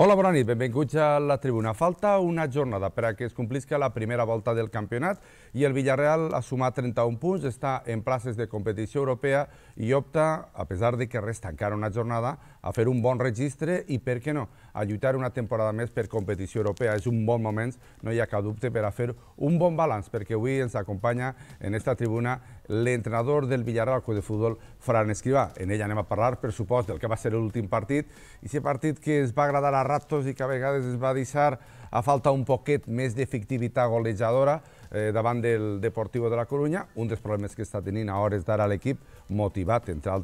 Hola, bona nit, benvinguts a la tribuna. Falta una jornada per a que es complisca la primera volta del campionat i el Villarreal ha sumat 31 punts, està en places de competició europea i opta, a pesar de que resta encara una jornada, a fer un bon registre i, per què no, a lluitar una temporada més per competició europea. És un bon moment, no hi ha cap dubte, per a fer un bon balanç, perquè avui ens acompanya en esta tribuna l'entrenador del Villarreal Club de Futbol, Fran Escrivà. En ell anem a parlar, per supost, del que va ser l'últim partit, i aquest partit que es va agradar a ratos i que a vegades es va deixar a falta un poquet més d'efectivitat golejadora davant del Deportivo de la Corunya, un dels problemes que està tenint a hores d'ara l'equip, motivat, entre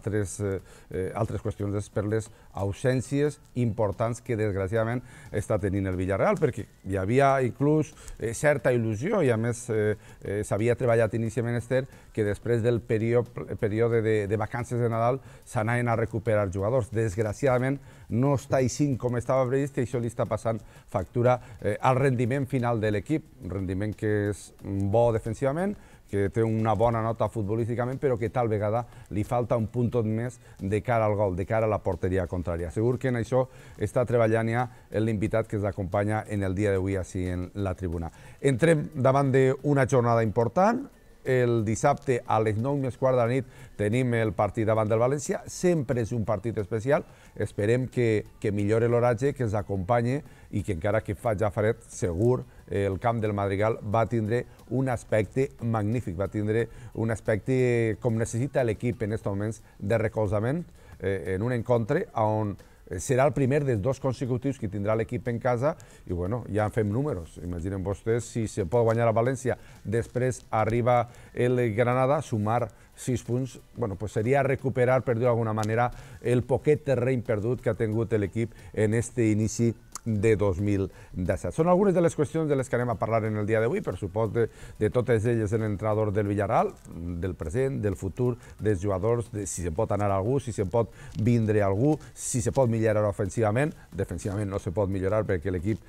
altres qüestions, és per les ausències importants que desgraciadament està tenint el Villarreal, perquè hi havia inclús certa il·lusió i a més s'havia treballat inicialment, Esther, que després del període de vacances de Nadal s'anaven a recuperar jugadors. Desgraciadament no està així com estava previst i això li està passant factura al rendiment final de l'equip, un rendiment que és bo defensivament, que té una bona nota futbolísticament, però que tal vegada li falta un punt més de cara al gol, de cara a la porteria contrària. Segur que en això està treballant ja l'invitat que ens acompanya en el dia d'avui així en la tribuna. Entrem davant d'una jornada important. El dissabte a les 9:15 de la nit tenim el partit davant del València. Sempre és un partit especial. Esperem que millori l'oratge, que ens acompanyi i que encara que fa ja fred, segur el camp del Madrigal va tindre un aspecte magnífic, va tindre un aspecte com necessita l'equip en aquests moments de recolzament en un encontre on serà el primer dels dos consecutius que tindrà l'equip en casa i bueno, ja fem números. Imaginen vostès si se pot guanyar a València, després arriba el Granada, sumar 6 punts, bueno, pues seria recuperar, per dir-ho d'alguna manera, el poquet terreny perdut que ha tingut l'equip en este inici de 2017. Són algunes de les qüestions de les que anem a parlar en el dia d'avui, per supost de totes elles l'entrenador del Villarreal, del present, del futur, dels jugadors, de si se pot anar algú, si se pot vindre algú, si se pot millorar ofensivament. Defensivament no se pot millorar perquè l'equip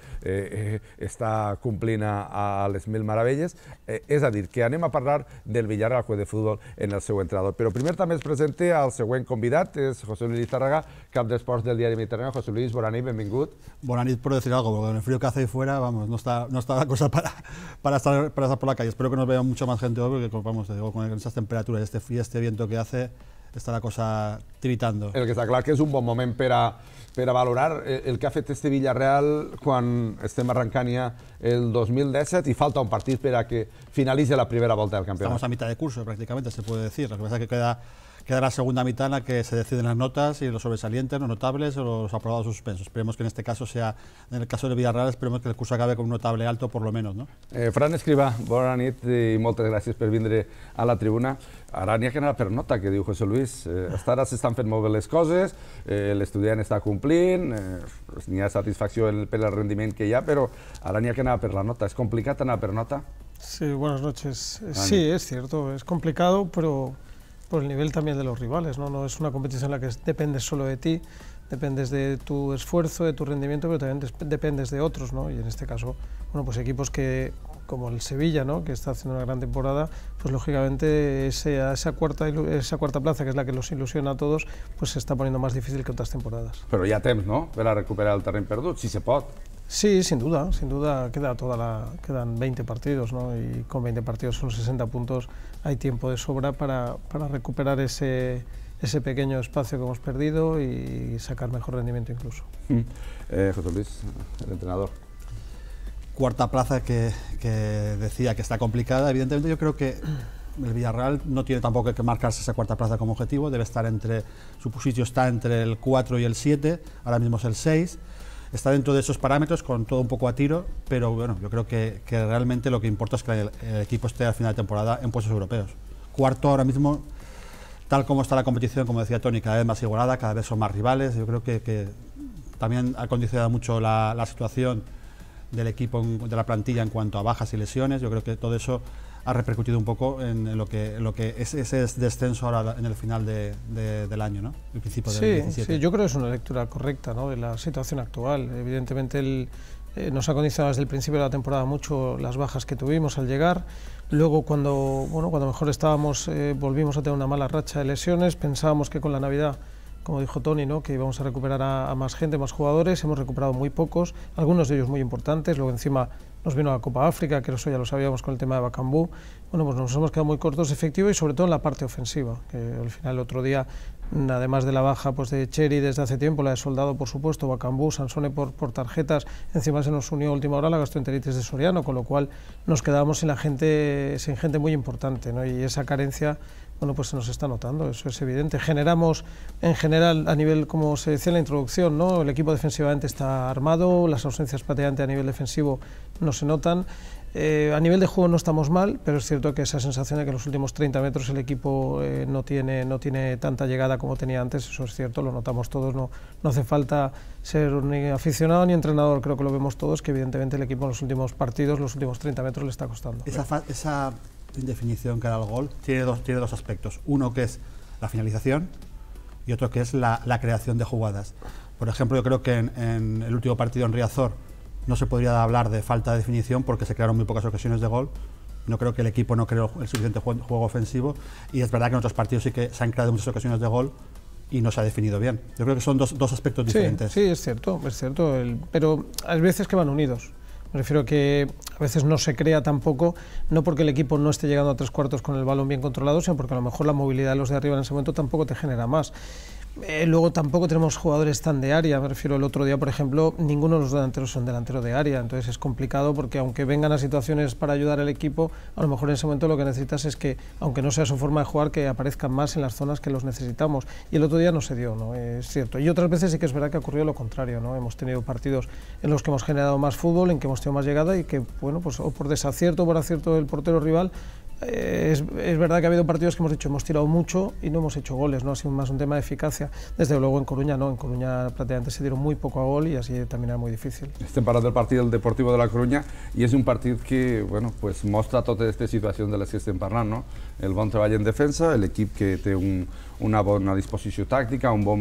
està complint a les mil meravelles. És a dir, que anem a parlar del Villarreal Club de Futbol en el seu entrenador. Però primer també es presenta el següent convidat, és José Luis Tárraga, cap d'esports del diari Mediterráneo. José Luis, bona nit, benvingut. Bona nit, por decir algo, porque con el frío que hace ahí fuera, vamos, no está la cosa para estar por la calle. Espero que nos vea mucha más gente hoy, porque vamos, digo, con esas temperaturas y este viento que hace, está la cosa tiritando. El que està clar que és un bon moment per a valorar el que ha fet este Villarreal quan estem arrencant ja el 2017 i falta un partit per a que finalitzi la primera volta del campionat. Estamos a mitad de curso prácticamente, se puede decir. Lo que pasa es que queda la segunda mitad en la que se deciden las notas y los sobresalientes, los notables o los aprobados o suspensos. Esperemos que en este caso sea, en el caso del Villarreal, esperemos que el curso acabe con un notable alto por lo menos, ¿no? Fran Escrivà, bona nit i moltes gràcies per vindre a la tribuna. Ara n'hi ha que anar per nota, que diu José Luis. Hasta ara s'estan fent molt bé les coses, l'estudiant està complint, n'hi ha satisfacció per el rendiment que hi ha, però ara n'hi ha que anar per la nota. ¿Es complicat anar per nota? Sí, buenas noches. Sí, es cierto, es complicado, pero por el nivel también de los rivales, ¿no? No es una competición en la que dependes solo de ti, dependes de tu esfuerzo, de tu rendimiento, pero también dependes de otros, ¿no? Y en este caso, bueno, pues equipos que, como el Sevilla, ¿no?, que está haciendo una gran temporada, pues lógicamente esa cuarta plaza, que es la que los ilusiona a todos, pues se está poniendo más difícil que otras temporadas. Però hi ha temps, no?, per a recuperar el terreny perdut, si se pot. Sí, sin duda, quedan 20 partidos, ¿no? Y con 20 partidos son 60 puntos, hay tiempo de sobra para recuperar ese pequeño espacio que hemos perdido y sacar mejor rendimiento incluso. José Luis, el entrenador. Cuarta plaza que decía que está complicada. Evidentemente yo creo que el Villarreal no tiene tampoco que marcarse esa cuarta plaza como objetivo, debe estar su sitio está entre el 4 y el 7, ahora mismo es el 6. Está dentro de esos parámetros, con todo un poco a tiro, pero bueno, yo creo que realmente lo que importa es que el equipo esté al final de temporada en puestos europeos. Cuarto ahora mismo, tal como está la competición, como decía Tony, cada vez más igualada, cada vez son más rivales. Yo creo que también ha condicionado mucho la situación del equipo, de la plantilla en cuanto a bajas y lesiones. Yo creo que todo eso ha repercutido un poco en lo que es ese descenso ahora en el final del año, ¿no? El principio del 17. Sí, yo creo que es una lectura correcta, ¿no?, de la situación actual. Evidentemente nos ha condicionado desde el principio de la temporada mucho las bajas que tuvimos al llegar. Luego cuando mejor estábamos volvimos a tener una mala racha de lesiones. Pensábamos que con la Navidad como dijo Tony, ¿no? Que íbamos a recuperar a más gente, más jugadores, hemos recuperado muy pocos, algunos de ellos muy importantes, luego encima nos vino la Copa África, que eso ya lo sabíamos con el tema de Bakambu. Bueno, pues nos hemos quedado muy cortos de efectivo y sobre todo en la parte ofensiva, que al final el otro día, además de la baja pues de Cheri desde hace tiempo, la de Soldado por supuesto, Bakambu, Sansone por tarjetas, encima se nos unió a última hora la gastroenteritis de Soriano, con lo cual nos quedábamos sin gente muy importante, ¿no? Y esa carencia, bueno, pues se nos está notando, eso es evidente. Generamos, en general, a nivel, como se decía en la introducción, ¿no? El equipo defensivamente está armado, las ausencias prácticamente a nivel defensivo no se notan. A nivel de juego no estamos mal, pero es cierto que esa sensación de que en los últimos 30 metros el equipo no tiene tanta llegada como tenía antes, eso es cierto, lo notamos todos, no hace falta ser ni aficionado ni entrenador, creo que lo vemos todos, que evidentemente el equipo en los últimos partidos, los últimos 30 metros le está costando. Esa indefinición que da el gol tiene dos aspectos, uno que es la finalización y otro que es la creación de jugadas. Por ejemplo, yo creo que en el último partido en Riazor no se podría hablar de falta de definición porque se crearon muy pocas ocasiones de gol. No creo que el equipo no creó el suficiente juego ofensivo y es verdad que en otros partidos sí que se han creado muchas ocasiones de gol y no se ha definido bien. Yo creo que son dos aspectos diferentes. Sí, es cierto, pero hay veces que van unidos. Me refiero a que a veces no se crea tampoco, no porque el equipo no esté llegando a 3/4 con el balón bien controlado, sino porque a lo mejor la movilidad de los de arriba en ese momento tampoco te genera más. Luego tampoco tenemos jugadores tan de área, me refiero el otro día, por ejemplo, ninguno de los delanteros son delanteros de área, entonces es complicado porque aunque vengan a situaciones para ayudar al equipo, a lo mejor en ese momento lo que necesitas es que, aunque no sea su forma de jugar, que aparezcan más en las zonas que los necesitamos, y el otro día no se dio, ¿no? Es cierto, y otras veces sí que es verdad que ha ocurrido lo contrario, ¿no? Hemos tenido partidos en los que hemos generado más fútbol, en que hemos tenido más llegada y que, bueno, pues o por desacierto o por acierto del portero rival, es verdad que ha habido partidos que hemos dicho hemos tirado mucho y no hemos hecho goles, ¿no? Ha sido más un tema de eficacia. Desde luego en Coruña no, en Coruña prácticamente se dieron muy poco a gol y así también era muy difícil. Estem parlant del partit del Deportivo de la Coruña i és un partit que, bueno, pues mostra tota aquesta situació de les que estem parlant, no? El bon treball en defensa, l'equip que té una bona disposició tàctica, un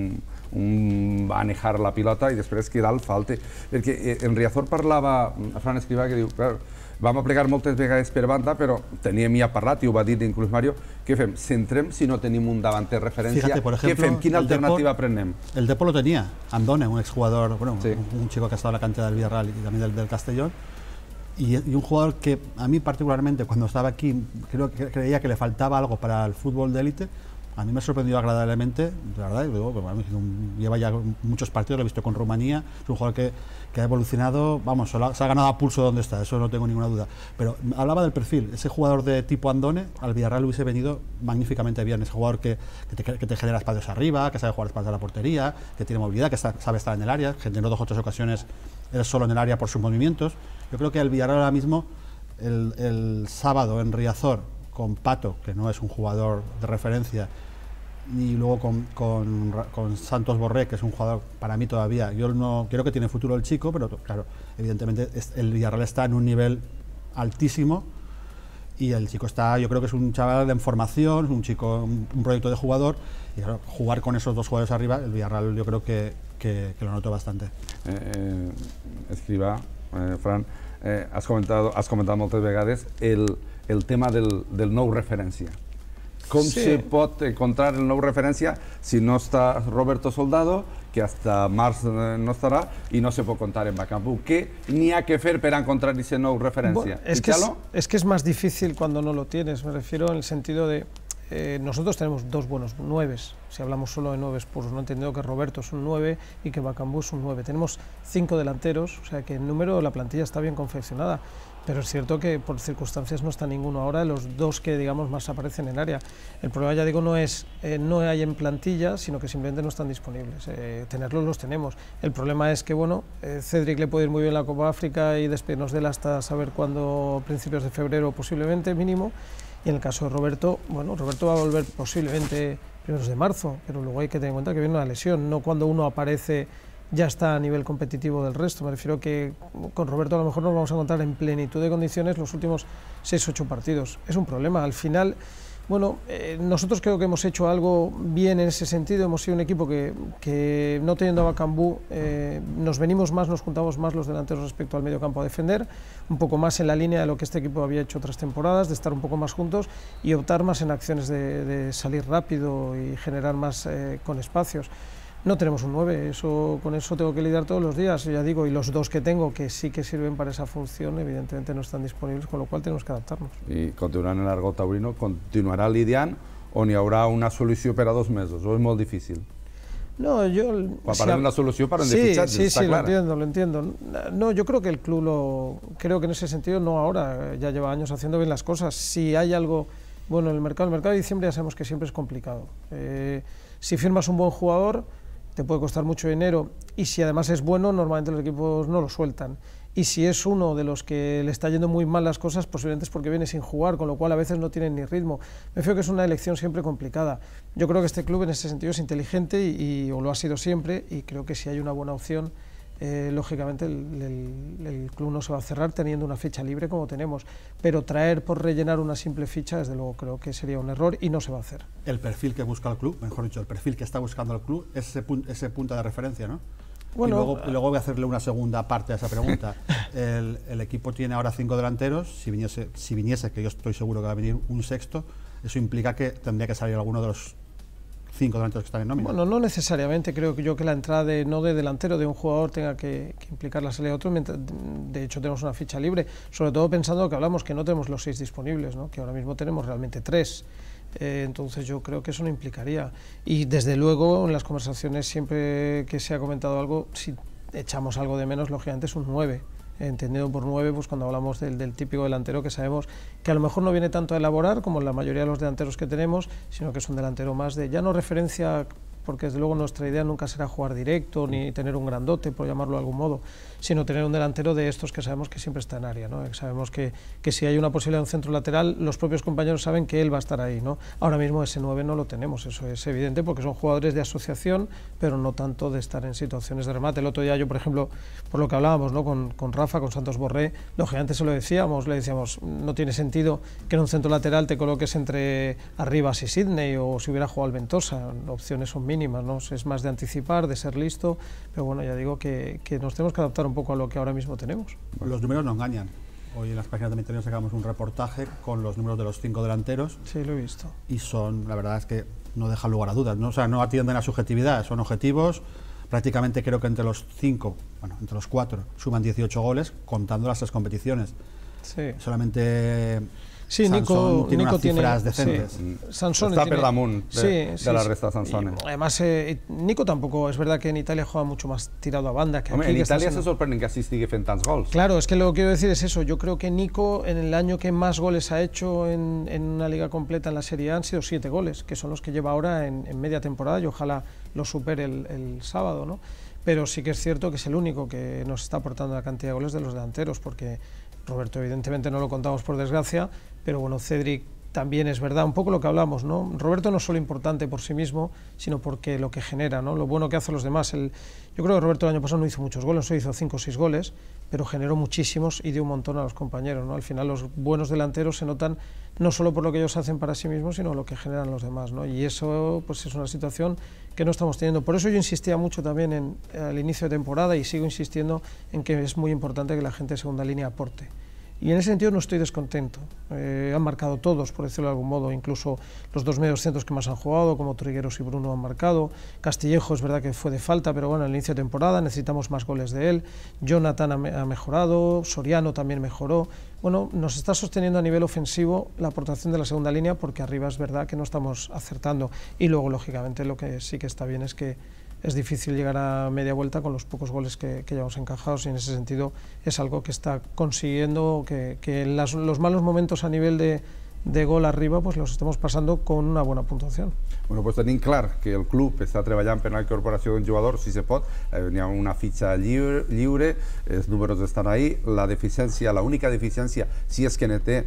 bon manejar la pilota i després que dalt falta. Perquè en Riazor parlava Fran Escrivà que diu, clar, vam aplicar moltes vegades per banda, però teníem ja parlat, i ho va dir inclús Mario, què fem? Centrem si no tenim un davanter referència? Fíjate, por ejemplo, què fem? Quina alternativa prenem? El Depor lo tenía, Andone, un exjugador, bueno, sí, un chico que ha estado en la cantera del Villarreal y también del Castellón, y un jugador que a mí particularmente cuando estaba aquí creía que le faltaba algo para el fútbol de élite. A mí me ha sorprendido agradablemente, la verdad, lleva ya muchos partidos, lo he visto con Rumanía, es un jugador que ha evolucionado, vamos, se ha ganado a pulso donde está, eso no tengo ninguna duda. Pero hablaba del perfil, ese jugador de tipo Andone, al Villarreal hubiese venido magníficamente bien, ese jugador que te genera espacios arriba, que sabe jugar espaldas a la portería, que tiene movilidad, que sabe estar en el área, generó 2 o 3 ocasiones él solo en el área por sus movimientos. Yo creo que el Villarreal ahora mismo, el sábado en Riazor, con Pato, que no es un jugador de referencia, y luego con Santos Borré, que es un jugador para mí todavía, yo no creo que tiene futuro el chico, pero claro, evidentemente el Villarreal está en un nivel altísimo y el chico está, yo creo que es un chaval en formación, un chico, un proyecto de jugador, y claro, jugar con esos 2 jugadores arriba, el Villarreal yo creo que lo noto bastante. Escrivà, Fran, has comentat moltes vegades el tema del nou referència. Com se pot encontrar el nou referència si no està Roberto Soldado, que hasta març no estarà i no se pot contar en Bakambu? Què n'hi ha que fer per encontrar ese nou referència? Es que es más difícil cuando no lo tienes, me refiero en el sentido de nosotros tenemos 2 buenos 9, si hablamos solo de 9 puros, no he entendido que Roberto es un 9 y que Bakambu es un 9. Tenemos 5 delanteros, o sea que el número de la plantilla está bien confeccionada, pero es cierto que por circunstancias no está ninguno ahora de los 2 que digamos más aparecen en área. El problema, ya digo, no es no hay en plantilla, sino que simplemente no están disponibles. Tenerlos los tenemos. El problema es que, bueno, Cedric le puede ir muy bien la Copa África y despedirnos de él hasta saber cuándo, principios de febrero posiblemente, mínimo. Y en el caso de Roberto, bueno, Roberto va a volver posiblemente primeros de marzo, pero luego hay que tener en cuenta que viene una lesión, no cuando uno aparece ya está a nivel competitivo del resto. Me refiero que con Roberto a lo mejor nos vamos a encontrar en plenitud de condiciones los últimos 6 o 8 partidos. Es un problema. Al final, Bueno, nosotros creo que hemos hecho algo bien en ese sentido. Hemos sido un equipo que no teniendo a Bakambu, nos venimos más, nos juntamos más los delanteros respecto al medio campo a defender, un poco más en la línea de lo que este equipo había hecho otras temporadas, de estar un poco más juntos y optar más en acciones de salir rápido y generar más con espacios. No tenemos un 9, con eso tengo que lidiar todos los días, ya digo, y los dos que tengo que sí que sirven para esa función, evidentemente no están disponibles, con lo cual tenemos que adaptarnos. I continuant en l'argot taurino, continuarà lidiant o n'hi haurà una solució per a 2 mesos, o és molt difícil? No, yo... Quan parlem de solució parlem de fitxatges, sí, està clar. lo entiendo. No, yo creo que el club creo que en ese sentido no ahora, ya lleva años haciendo bien las cosas. Si hay algo bueno en el mercado de diciembre ya sabemos que siempre es complicado. Si firmas un buen jugador, te puede costar mucho dinero y si además es bueno, normalmente los equipos no lo sueltan. Y si es uno de los que le está yendo muy mal las cosas, posiblemente es porque viene sin jugar, con lo cual a veces no tienen ni ritmo. Me fío que es una elección siempre complicada. Yo creo que este club en ese sentido es inteligente o lo ha sido siempre, y creo que si hay una buena opción, lógicamente el club no se va a cerrar teniendo una ficha libre como tenemos, pero traer por rellenar una simple ficha, desde luego creo que sería un error y no se va a hacer. El perfil que busca el club, mejor dicho, el perfil que está buscando el club, es ese punto de referencia, ¿no? Bueno, y luego voy a hacerle una segunda parte a esa pregunta. El equipo tiene ahora 5 delanteros, si viniese, que yo estoy seguro que va a venir un sexto, eso implica que tendría que salir alguno de los 5 delanteros que están en nómina. Bueno, no necesariamente, creo que la entrada no de delantero de un jugador tenga que implicar la salida de otro, de hecho tenemos una ficha libre, sobre todo pensando que hablamos que no tenemos los 6 disponibles, ¿no? Que ahora mismo tenemos realmente 3. Entonces yo creo que eso no implicaría, y desde luego en las conversaciones siempre que se ha comentado algo, si echamos algo de menos, lógicamente es un 9, entendido por 9 pues cuando hablamos del típico delantero que sabemos que a lo mejor no viene tanto a elaborar como la mayoría de los delanteros que tenemos, sino que es un delantero más de, ya no referencia, porque desde luego nuestra idea nunca será jugar directo ni tener un grandote, por llamarlo de algún modo, sino tener un delantero de estos que sabemos que siempre está en área, ¿no? Que sabemos que si hay una posibilidad de un centro lateral, los propios compañeros saben que él va a estar ahí, ¿no? Ahora mismo ese 9 no lo tenemos, eso es evidente, porque son jugadores de asociación, pero no tanto de estar en situaciones de remate. El otro día yo, por ejemplo, por lo que hablábamos, ¿no? con Rafa, con Santos Borré, lógicamente se lo decíamos, le decíamos, no tiene sentido que en un centro lateral te coloques entre Arribas y Sidney, o si hubiera jugado al Ventosa, opciones son mínimas, ¿no? Es más de anticipar, de ser listo, pero bueno, ya digo que nos tenemos que adaptar un poco a lo que ahora mismo tenemos. Los números no engañan. Hoy en las páginas de Milenio sacamos un reportaje con los números de los 5 delanteros. Sí, lo he visto. Y son, la verdad es que no dejan lugar a dudas, ¿no? O sea, no atienden a subjetividad, son objetivos. Prácticamente creo que entre los 5, bueno, entre los 4, suman 18 goles, contando las 3 competiciones. Sí. Solamente... Sí, Sansón tiene Nico unas cifras decentes. Sí. Sansón està per damunt de la resta de Sansone. Además, Nico tampoco, es verdad que en Italia juega mucho más tirado a banda que Home, aquí. en Italia se sorprenden que así estigui fent tants gols. Claro, es que lo que quiero decir es eso. Yo creo que Nico, en el año que más goles ha hecho en una liga completa en la Serie A, han sido 7 goles, que son los que lleva ahora en media temporada, y ojalá lo supere el sábado, ¿no? Pero sí que es cierto que es el único que nos está aportando la cantidad de goles de los delanteros, porque Roberto evidentemente no lo contamos por desgracia, pero bueno, Cedric también es verdad, un poco lo que hablamos, ¿no? Roberto no es solo importante por sí mismo, sino porque lo que genera, ¿no? Lo bueno que hace a los demás. Yo creo que Roberto el año pasado no hizo muchos goles, no hizo 5 o 6 goles, pero generó muchísimos y dio un montón a los compañeros, ¿no? Al final los buenos delanteros se notan no solo por lo que ellos hacen para sí mismos, sino lo que generan los demás, ¿no? Y eso pues es una situación que no estamos teniendo. Por eso yo insistía mucho también al inicio de temporada, y sigo insistiendo en que es muy importante que la gente de segunda línea aporte. Y en ese sentido no estoy descontento. Han marcado todos, por decirlo de algún modo, incluso los 2 mediocentros que más han jugado, como Trigueros y Bruno, han marcado. Castillejo es verdad que fue de falta, pero bueno, al inicio de temporada necesitamos más goles de él. Jonathan ha mejorado, Soriano también mejoró. Bueno, nos está sosteniendo a nivel ofensivo la aportación de la segunda línea, porque arriba es verdad que no estamos acertando. Y luego, lógicamente, lo que sí que está bien es que es difícil llegar a media vuelta con los pocos goles que llevamos encajados, y en ese sentido es algo que está consiguiendo que en los malos momentos a nivel de gol arriba pues los estemos pasando con una buena puntuación. Bueno, pues tenim clar que el club està treballant per la incorporació d'un jugador, si se pot, n'hi ha una fitxa lliure, els números estan ahí, la deficiència, la única deficiència, si és que ne té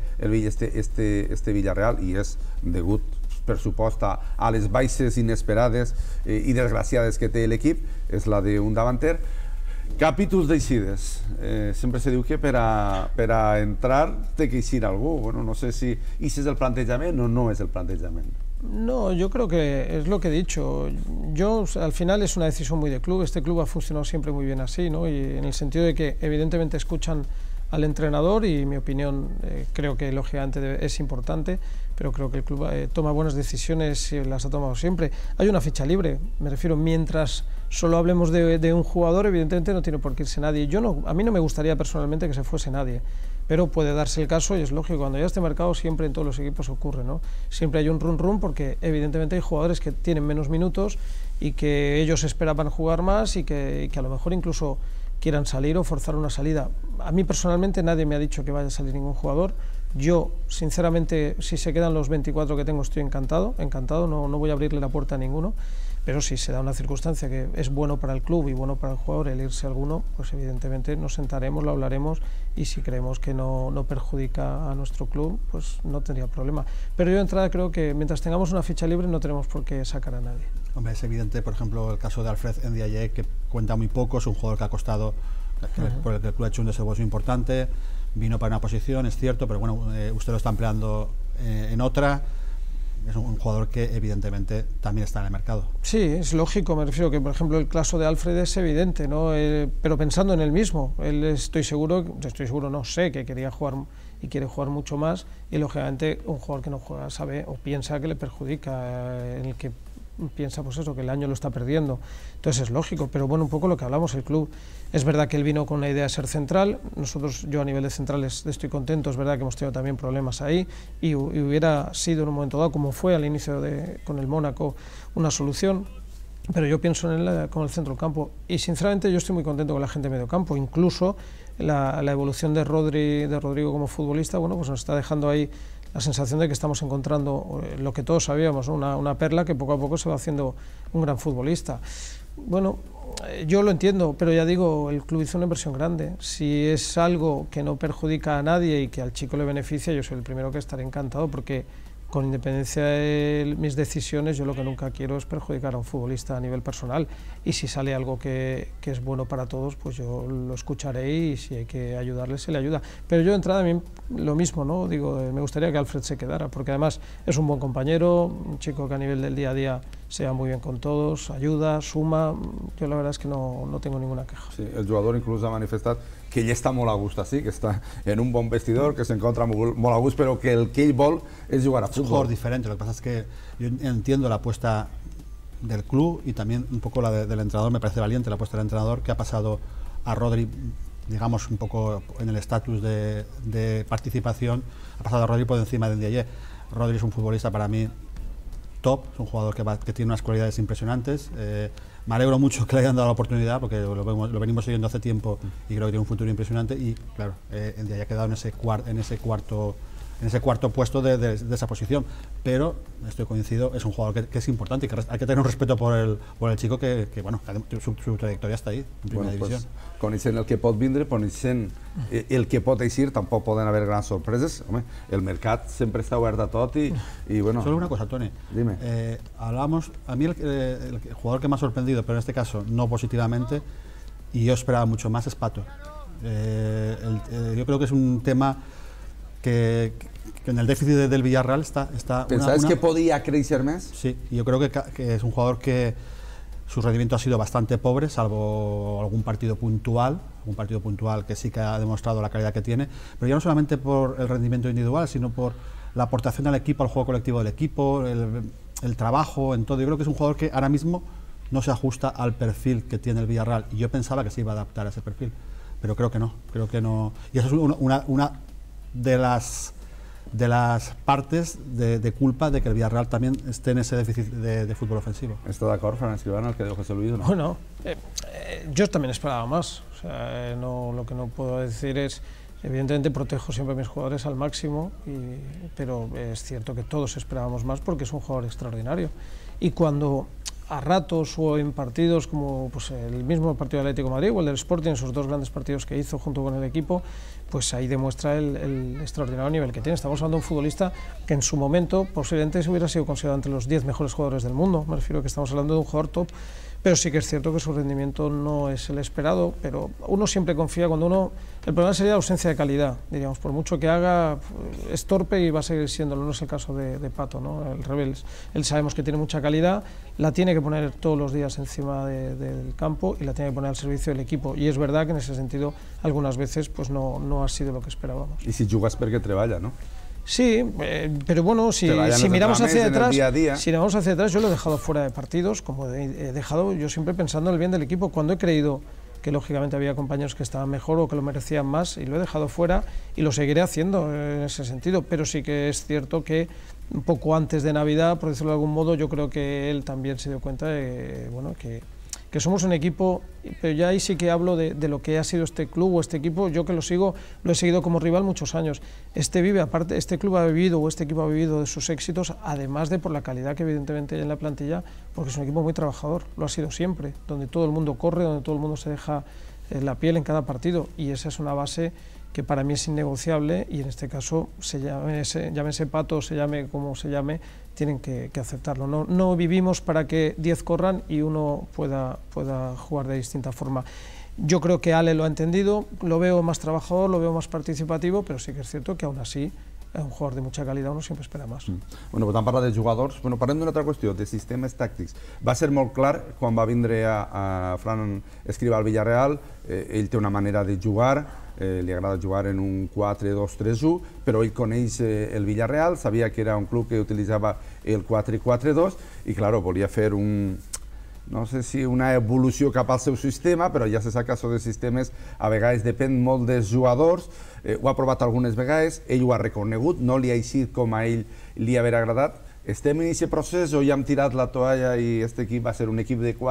este Villarreal, i és degut per supost a les baixes inesperades i desgraciades que té l'equip, és la d'un davanter. Capítols d'eixides. Sempre se diu que per a entrar té que eixir algú. Bueno, no sé si ese es el plantejament o no es el plantejament. No, yo creo que es lo que he dicho. Yo, al final es una decisión muy de club. Este club ha funcionado siempre muy bien así, ¿no? Y en el sentido de que evidentemente escuchan al entrenador y mi opinión creo que lógicamente es importante, pero creo que el club toma buenas decisiones y las ha tomado siempre. Hay una ficha libre, me refiero, mientras solo hablemos de un jugador, evidentemente no tiene por qué irse nadie. A mí no me gustaría personalmente que se fuese nadie, pero puede darse el caso y es lógico, cuando ya este mercado siempre en todos los equipos ocurre, ¿no? Siempre hay un run porque evidentemente hay jugadores que tienen menos minutos y que ellos esperaban jugar más y que a lo mejor incluso quieran salir o forzar una salida. A mí personalmente nadie me ha dicho que vaya a salir ningún jugador. Yo, sinceramente, si se quedan los 24 que tengo, estoy encantado, no voy a abrirle la puerta a ninguno, pero si se da una circunstancia que es bueno para el club y bueno para el jugador el irse alguno, pues evidentemente nos sentaremos, lo hablaremos y si creemos que no perjudica a nuestro club, pues no tendría problema. Pero yo de entrada creo que mientras tengamos una ficha libre no tenemos por qué sacar a nadie. Hombre, es evidente, por ejemplo, el caso de Alfred Ndiaye, que cuenta muy poco, es un jugador que ha costado, por el que el club ha hecho un desembolso importante, vino para una posición, es cierto, pero bueno, usted lo está empleando en otra. Es un jugador que evidentemente también está en el mercado. Sí, es lógico, me refiero que por ejemplo el caso de Alfred es evidente, ¿no? Pero pensando en él mismo, él no sé que quería jugar y quiere jugar mucho más y lógicamente un jugador que no juega sabe o piensa que le perjudica, en el que piensa pues eso, que el año lo está perdiendo, entonces es lógico, pero bueno, un poco lo que hablamos, el club, es verdad que él vino con una idea de ser central, yo a nivel de centrales estoy contento, es verdad que hemos tenido también problemas ahí y hubiera sido en un momento dado, como fue al inicio con el Mónaco, una solución, pero yo pienso en él con el centro del campo y sinceramente yo estoy muy contento con la gente de medio campo, incluso la evolución de Rodrigo como futbolista, bueno, pues nos está dejando ahí la sensación de que estamos encontrando lo que todos sabíamos, ¿no? una perla que poco a poco se va haciendo un gran futbolista. Bueno, yo lo entiendo, pero ya digo, el club hizo una inversión grande. Si es algo que no perjudica a nadie y que al chico le beneficia, yo soy el primero que estaré encantado, porque con independencia de mis decisiones, yo lo que nunca quiero es perjudicar a un futbolista a nivel personal, y si sale algo que es bueno para todos, pues yo lo escucharé y si hay que ayudarle, se le ayuda. Pero yo de entrada a mí lo mismo, ¿no? Digo, me gustaría que Alfred se quedara, porque además es un buen compañero, un chico que a nivel del día a día se va muy bien con todos, ayuda, suma, yo la verdad es que no tengo ninguna queja. Sí, el jugador incluso ha manifestat que ell està molt a gust així, que està en un bon vestidor, que s'encontra molt a gust, però que el que ell vol és jugar a fútbol. Es un jugador diferente, lo que pasa es que yo entiendo la apuesta del club y también un poco la del entrenador, me parece valiente la apuesta del entrenador, que ha pasado a Rodri, digamos un poco en el estatus de participación, ha pasado a Rodri por encima de Ndiaye. Rodri es un futbolista para mí top, es un jugador que tiene unas cualidades impresionantes. Me alegro mucho que le hayan dado la oportunidad porque lo venimos siguiendo hace tiempo y creo que tiene un futuro impresionante y claro, Ndiaye ha quedado en ese cuarto puesto de esa posición, pero estoy coincido, es un jugador que es importante y que hay que tener un respeto por el chico que bueno, su trayectoria está ahí, en primera división. Coneixent el que pot vindre, coneixent el que pot eixir, tampoc poden haver grans sorpreses. Home, el mercat sempre està obert a tot y bueno... Solo una cosa, Toni. Dime. Hablábamos, a mí el jugador que me ha sorprendido, pero en este caso no positivamente, y yo esperaba mucho más, es Pato. Yo creo que es un tema que en el déficit del Villarreal está ¿Pensabas que podía crecer más? Sí, yo creo que es un jugador que su rendimiento ha sido bastante pobre, salvo algún partido puntual que sí que ha demostrado la calidad que tiene, pero ya no solamente por el rendimiento individual, sino por la aportación al equipo, al juego colectivo del equipo, el trabajo, en todo. Yo creo que es un jugador que ahora mismo no se ajusta al perfil que tiene el Villarreal, y yo pensaba que se iba a adaptar a ese perfil, pero creo que no. Y eso es una de las partes de culpa de que el Villarreal también esté en ese déficit de fútbol ofensivo. ¿Está de acuerdo, Fran Escribano, el que dijo José Luis? ¿No? Bueno, yo también esperaba más. O sea, lo que no puedo decir es, evidentemente protejo siempre a mis jugadores al máximo, pero es cierto que todos esperábamos más porque es un jugador extraordinario. Y cuando a ratos o en partidos como pues, el mismo partido del Atlético de Madrid o el del Sporting, esos dos grandes partidos que hizo junto con el equipo, pues ahí demuestra el extraordinario nivel que tiene. Estamos hablando de un futbolista que en su momento posiblemente hubiera sido considerado entre los 10 mejores jugadores del mundo. Me refiero a que estamos hablando de un jugador top, pero sí que es cierto que su rendimiento no es el esperado, pero uno siempre confía cuando uno... El problema sería la ausencia de calidad, diríamos, por mucho que haga, es torpe y va a seguir siéndolo, no es el caso de Pato, ¿no? El Rebels, él sabemos que tiene mucha calidad, la tiene que poner todos los días encima del campo y la tiene que poner al servicio del equipo, y es verdad que en ese sentido algunas veces pues no ha sido lo que esperábamos. Y si jugas perquè treballa, ¿no? Sí, pero bueno, si miramos hacia detrás, si miramos hacia atrás, yo lo he dejado fuera de partidos, como he dejado yo siempre pensando en el bien del equipo, cuando he creído que lógicamente había compañeros que estaban mejor o que lo merecían más, y lo he dejado fuera y lo seguiré haciendo en ese sentido, pero sí que es cierto que un poco antes de Navidad, por decirlo de algún modo, yo creo que él también se dio cuenta de, bueno, que somos un equipo, pero ya ahí sí que hablo de lo que ha sido este club o este equipo, yo que lo he seguido como rival muchos años. Este club ha vivido, o este equipo ha vivido de sus éxitos, además de por la calidad que evidentemente hay en la plantilla, porque es un equipo muy trabajador, lo ha sido siempre, donde todo el mundo corre, donde todo el mundo se deja la piel en cada partido, y esa es una base que para mí es innegociable, y en este caso, llámese Pato, se llame como se llame, tienen que aceptarlo. No vivimos para que 10 corran y uno pueda jugar de distinta forma. Yo creo que Ale lo ha entendido, lo veo más trabajador, lo veo más participativo, però sí que és cert que aún así un jugador de mucha calidad uno siempre espera más. Bueno, tant parlar de jugadors, bueno, parlem d'una altra qüestió, de sistemes tàctics. Va ser molt clar quan va vindre a Fran Escribà al Villarreal, ell té una manera de jugar, li agrada jugar en un 4-2-3-1, però ell coneix el Villarreal, sabia que era un club que utilitzava el 4-4-2 i, claro, volia fer no sé si una evolució cap al seu sistema, però ja se sap que això de sistemes a vegades depèn molt dels jugadors, ho ha provat algunes vegades, ell ho ha reconegut, no li ha eixit com a ell li haver agradat. Estem en aquest procés o ja hem tirat la toalla i aquest equip va ser un equip de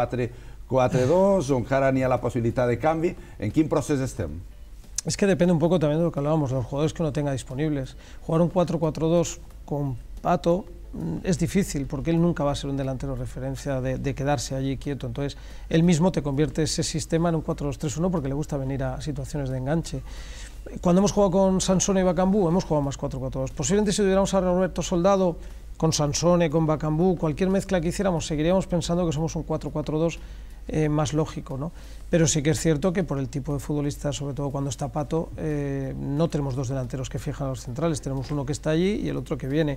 4-4-2 o encara n'hi ha la possibilitat de canvi? En quin procés estem? Es que depende un poco también de lo que hablábamos, de los jugadores que uno tenga disponibles. Jugar un 4-4-2 con Pato es difícil, porque él nunca va a ser un delantero referencia de quedarse allí quieto, entonces él mismo te convierte ese sistema en un 4-2-3-1 porque le gusta venir a situaciones de enganche. Cuando hemos jugado con Sansone y Bakambu hemos jugado más 4-4-2, posiblemente si tuviéramos a Roberto Soldado con Sansone, con Bakambu, cualquier mezcla que hiciéramos seguiríamos pensando que somos un 4-4-2 más lógico, ¿no? Pero sí que es cierto que por el tipo de futbolista, sobre todo cuando está Pato, no tenemos dos delanteros que fijan a los centrales, tenemos uno que está allí y el otro que viene.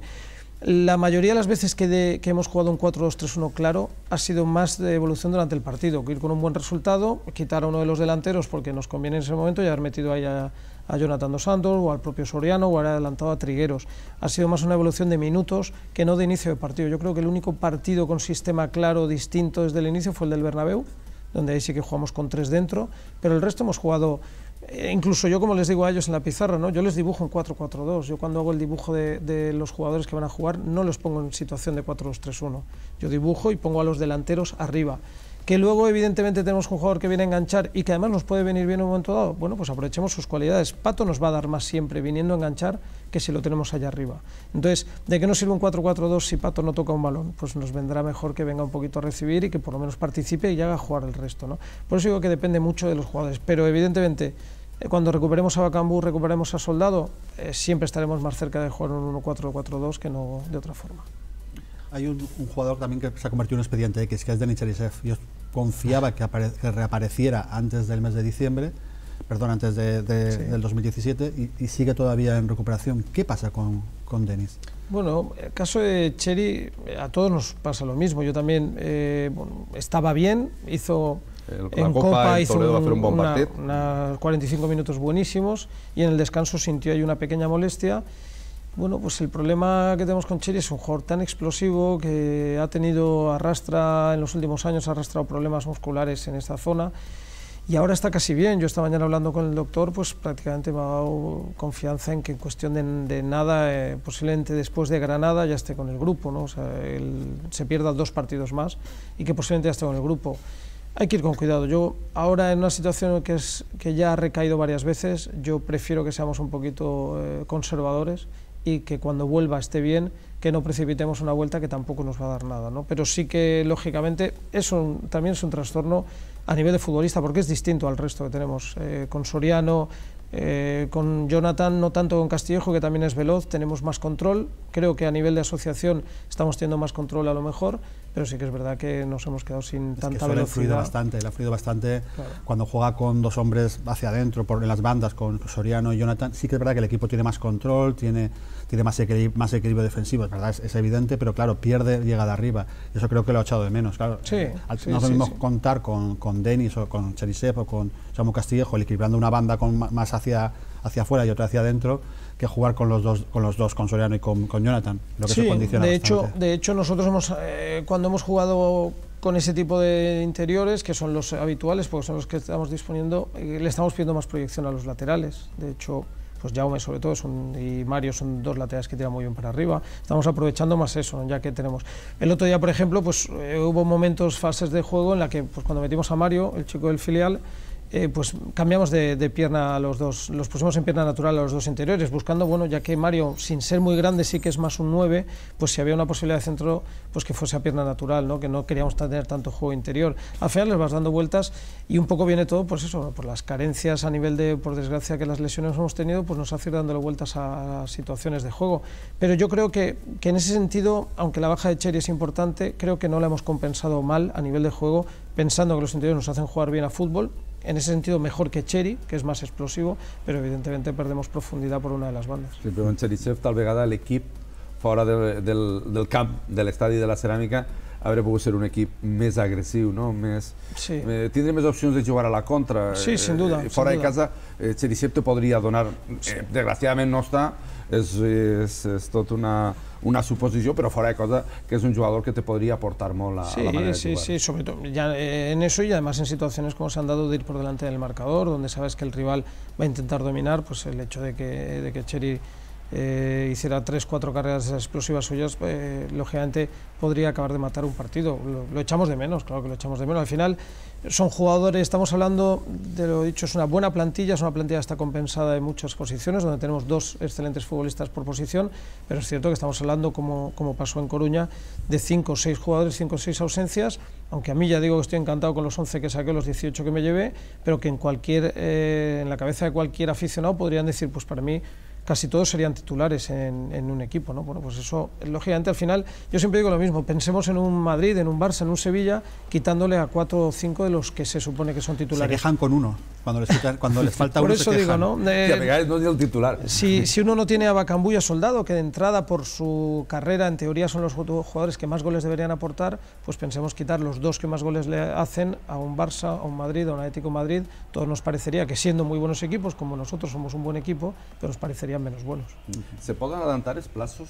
La mayoría de las veces que hemos jugado un 4-2-3-1 claro ha sido más de evolución durante el partido, que ir con un buen resultado, quitar a uno de los delanteros porque nos conviene en ese momento y haber metido ahí a Jonathan Dos Santos o al propio Soriano o haber adelantado a Trigueros. Ha sido más una evolución de minutos que no de inicio de partido. Yo creo que el único partido con sistema claro, distinto desde el inicio fue el del Bernabéu, donde ahí sí que jugamos con 3 dentro, pero el resto hemos jugado, incluso yo como les digo a ellos en la pizarra, ¿no? Yo les dibujo en 4-4-2, yo cuando hago el dibujo de los jugadores que van a jugar no los pongo en situación de 4-2-3-1, yo dibujo y pongo a los delanteros arriba. Que luego evidentemente tenemos un jugador que viene a enganchar y que además nos puede venir bien en un momento dado, bueno, pues aprovechemos sus cualidades. Pato nos va a dar más siempre viniendo a enganchar que si lo tenemos allá arriba. Entonces, ¿de qué nos sirve un 4-4-2 si Pato no toca un balón? Pues nos vendrá mejor que venga un poquito a recibir y que por lo menos participe y haga jugar el resto, ¿no? Por eso digo que depende mucho de los jugadores, pero evidentemente cuando recuperemos a Bakambu, recuperemos a Soldado, siempre estaremos más cerca de jugar un 1-4-4-2 que no de otra forma. Hay un jugador también que se ha convertido en un expediente X, que es Denis Cherisev. Yo confiaba que reapareciera antes del mes de diciembre, perdón, antes del 2017, y sigue todavía en recuperación. ¿Qué pasa con Denis? Bueno, el caso de Cheri, a todos nos pasa lo mismo. Yo también estaba bien, en Copa hizo unos 45 minutos buenísimos y en el descanso sintió ahí una pequeña molestia. Bueno, pues el problema que tenemos con Cheri es un jugador tan explosivo que en los últimos años ha arrastrado problemas musculares en esta zona y ahora está casi bien. Yo esta mañana hablando con el doctor, pues prácticamente me ha dado confianza en que en cuestión de nada, posiblemente después de Granada ya esté con el grupo, ¿no? O sea, se pierda 2 partidos más y que posiblemente ya esté con el grupo. Hay que ir con cuidado. Yo ahora en una situación que ya ha recaído varias veces, yo prefiero que seamos un poquito conservadores y que cuando vuelva esté bien, que no precipitemos una vuelta que tampoco nos va a dar nada, ¿no? Pero sí que, lógicamente, también es un trastorno a nivel de futbolista, porque es distinto al resto que tenemos. Con Soriano, con Jonathan, no tanto con Castillejo, que también es veloz, tenemos más control. Creo que a nivel de asociación estamos teniendo más control a lo mejor, pero sí que es verdad que nos hemos quedado sin tanta velocidad. Le ha fluido bastante claro. Cuando juega con dos hombres hacia adentro, en las bandas, con Soriano y Jonathan. Sí que es verdad que el equipo tiene más control, tiene más equilibrio defensivo, es verdad, es evidente, pero claro, pierde, llega de arriba. Y eso creo que lo ha echado de menos. Claro, no es lo mismo contar con Denis o con Cherisev o con Samu Castillejo, equilibrando una banda más hacia afuera y otra hacia adentro, que jugar con los dos, con Soriano y con Jonathan, lo que se condiciona bastante. De hecho nosotros cuando hemos jugado con ese tipo de interiores, que son los habituales, porque son los que estamos disponiendo, le estamos pidiendo más proyección a los laterales. De hecho, pues Jaume sobre todo y Mario son dos laterales que tiran muy bien para arriba. Estamos aprovechando más eso, ¿no? Ya que tenemos. El otro día, por ejemplo, pues hubo momentos, fases de juego en la que pues, cuando metimos a Mario, el chico del filial, pues cambiamos de pierna a los dos, los pusimos en pierna natural a los dos interiores, buscando, bueno, ya que Mario, sin ser muy grande, sí que es más un 9, pues si había una posibilidad de centro, pues que fuese a pierna natural, ¿no? Que no queríamos tener tanto juego interior. Al final les vas dando vueltas y un poco viene todo, pues eso, por las carencias a nivel de, por desgracia, que las lesiones hemos tenido, pues nos hace ir dándole vueltas a situaciones de juego. Pero yo creo que en ese sentido, aunque la baja de Cheri es importante, creo que no la hemos compensado mal a nivel de juego, pensando que los interiores nos hacen jugar bien a fútbol. En ese sentido mejor que Cheri, que és més explosiu, però evidentemente perdemos profunditat per una de les bandes. Sí, però en Cherisev tal vegada l'equip fora del camp, de l'estadi de la Ceràmica, hauria pogut ser un equip més agressiu, no? Tindre més opcions de jugar a la contra. Sí, sin duda. Fora de casa, Cherisev te podria donar, desgraciadament no està, és tot una suposició, però fora de cosa que és un jugador que te podria aportar molt a la manera de jugar. Sí, sobre todo ya en eso y además en situaciones como se han dado de ir por delante del marcador, donde sabes que el rival va a intentar dominar, pues el hecho de que Cheri hiciera 3-4 carreras explosivas suyas, lógicamente podría acabar de matar un partido. Lo echamos de menos, claro que lo echamos de menos. Al final son jugadores, estamos hablando de lo dicho, es una buena plantilla, es una plantilla que está compensada en muchas posiciones, donde tenemos dos excelentes futbolistas por posición, pero es cierto que estamos hablando, como pasó en Coruña, de 5 o 6 jugadores, 5 o 6 ausencias, aunque a mí ya digo que estoy encantado con los 11 que saqué, los 18 que me llevé, pero que en la cabeza de cualquier aficionado podrían decir, pues para mí casi todos serían titulares en un equipo, ¿no? Bueno, pues eso, lógicamente, al final, yo siempre digo lo mismo, pensemos en un Madrid, en un Barça, en un Sevilla, quitándole a 4 o 5 de los que se supone que son titulares. Se quejan con uno, cuando les falta por uno eso se digo, quejan. ¿no? No es el titular. Si uno no tiene a Bacambú y a Soldado, que de entrada por su carrera, en teoría, son los jugadores que más goles deberían aportar, pues pensemos quitar los 2 que más goles le hacen a un Barça, a un Madrid, a un Atlético de Madrid. Todos nos parecería que siendo muy buenos equipos, como nosotros somos un buen equipo, pero nos parecerían menos buenos. ¿Se poden adelantar els plazos,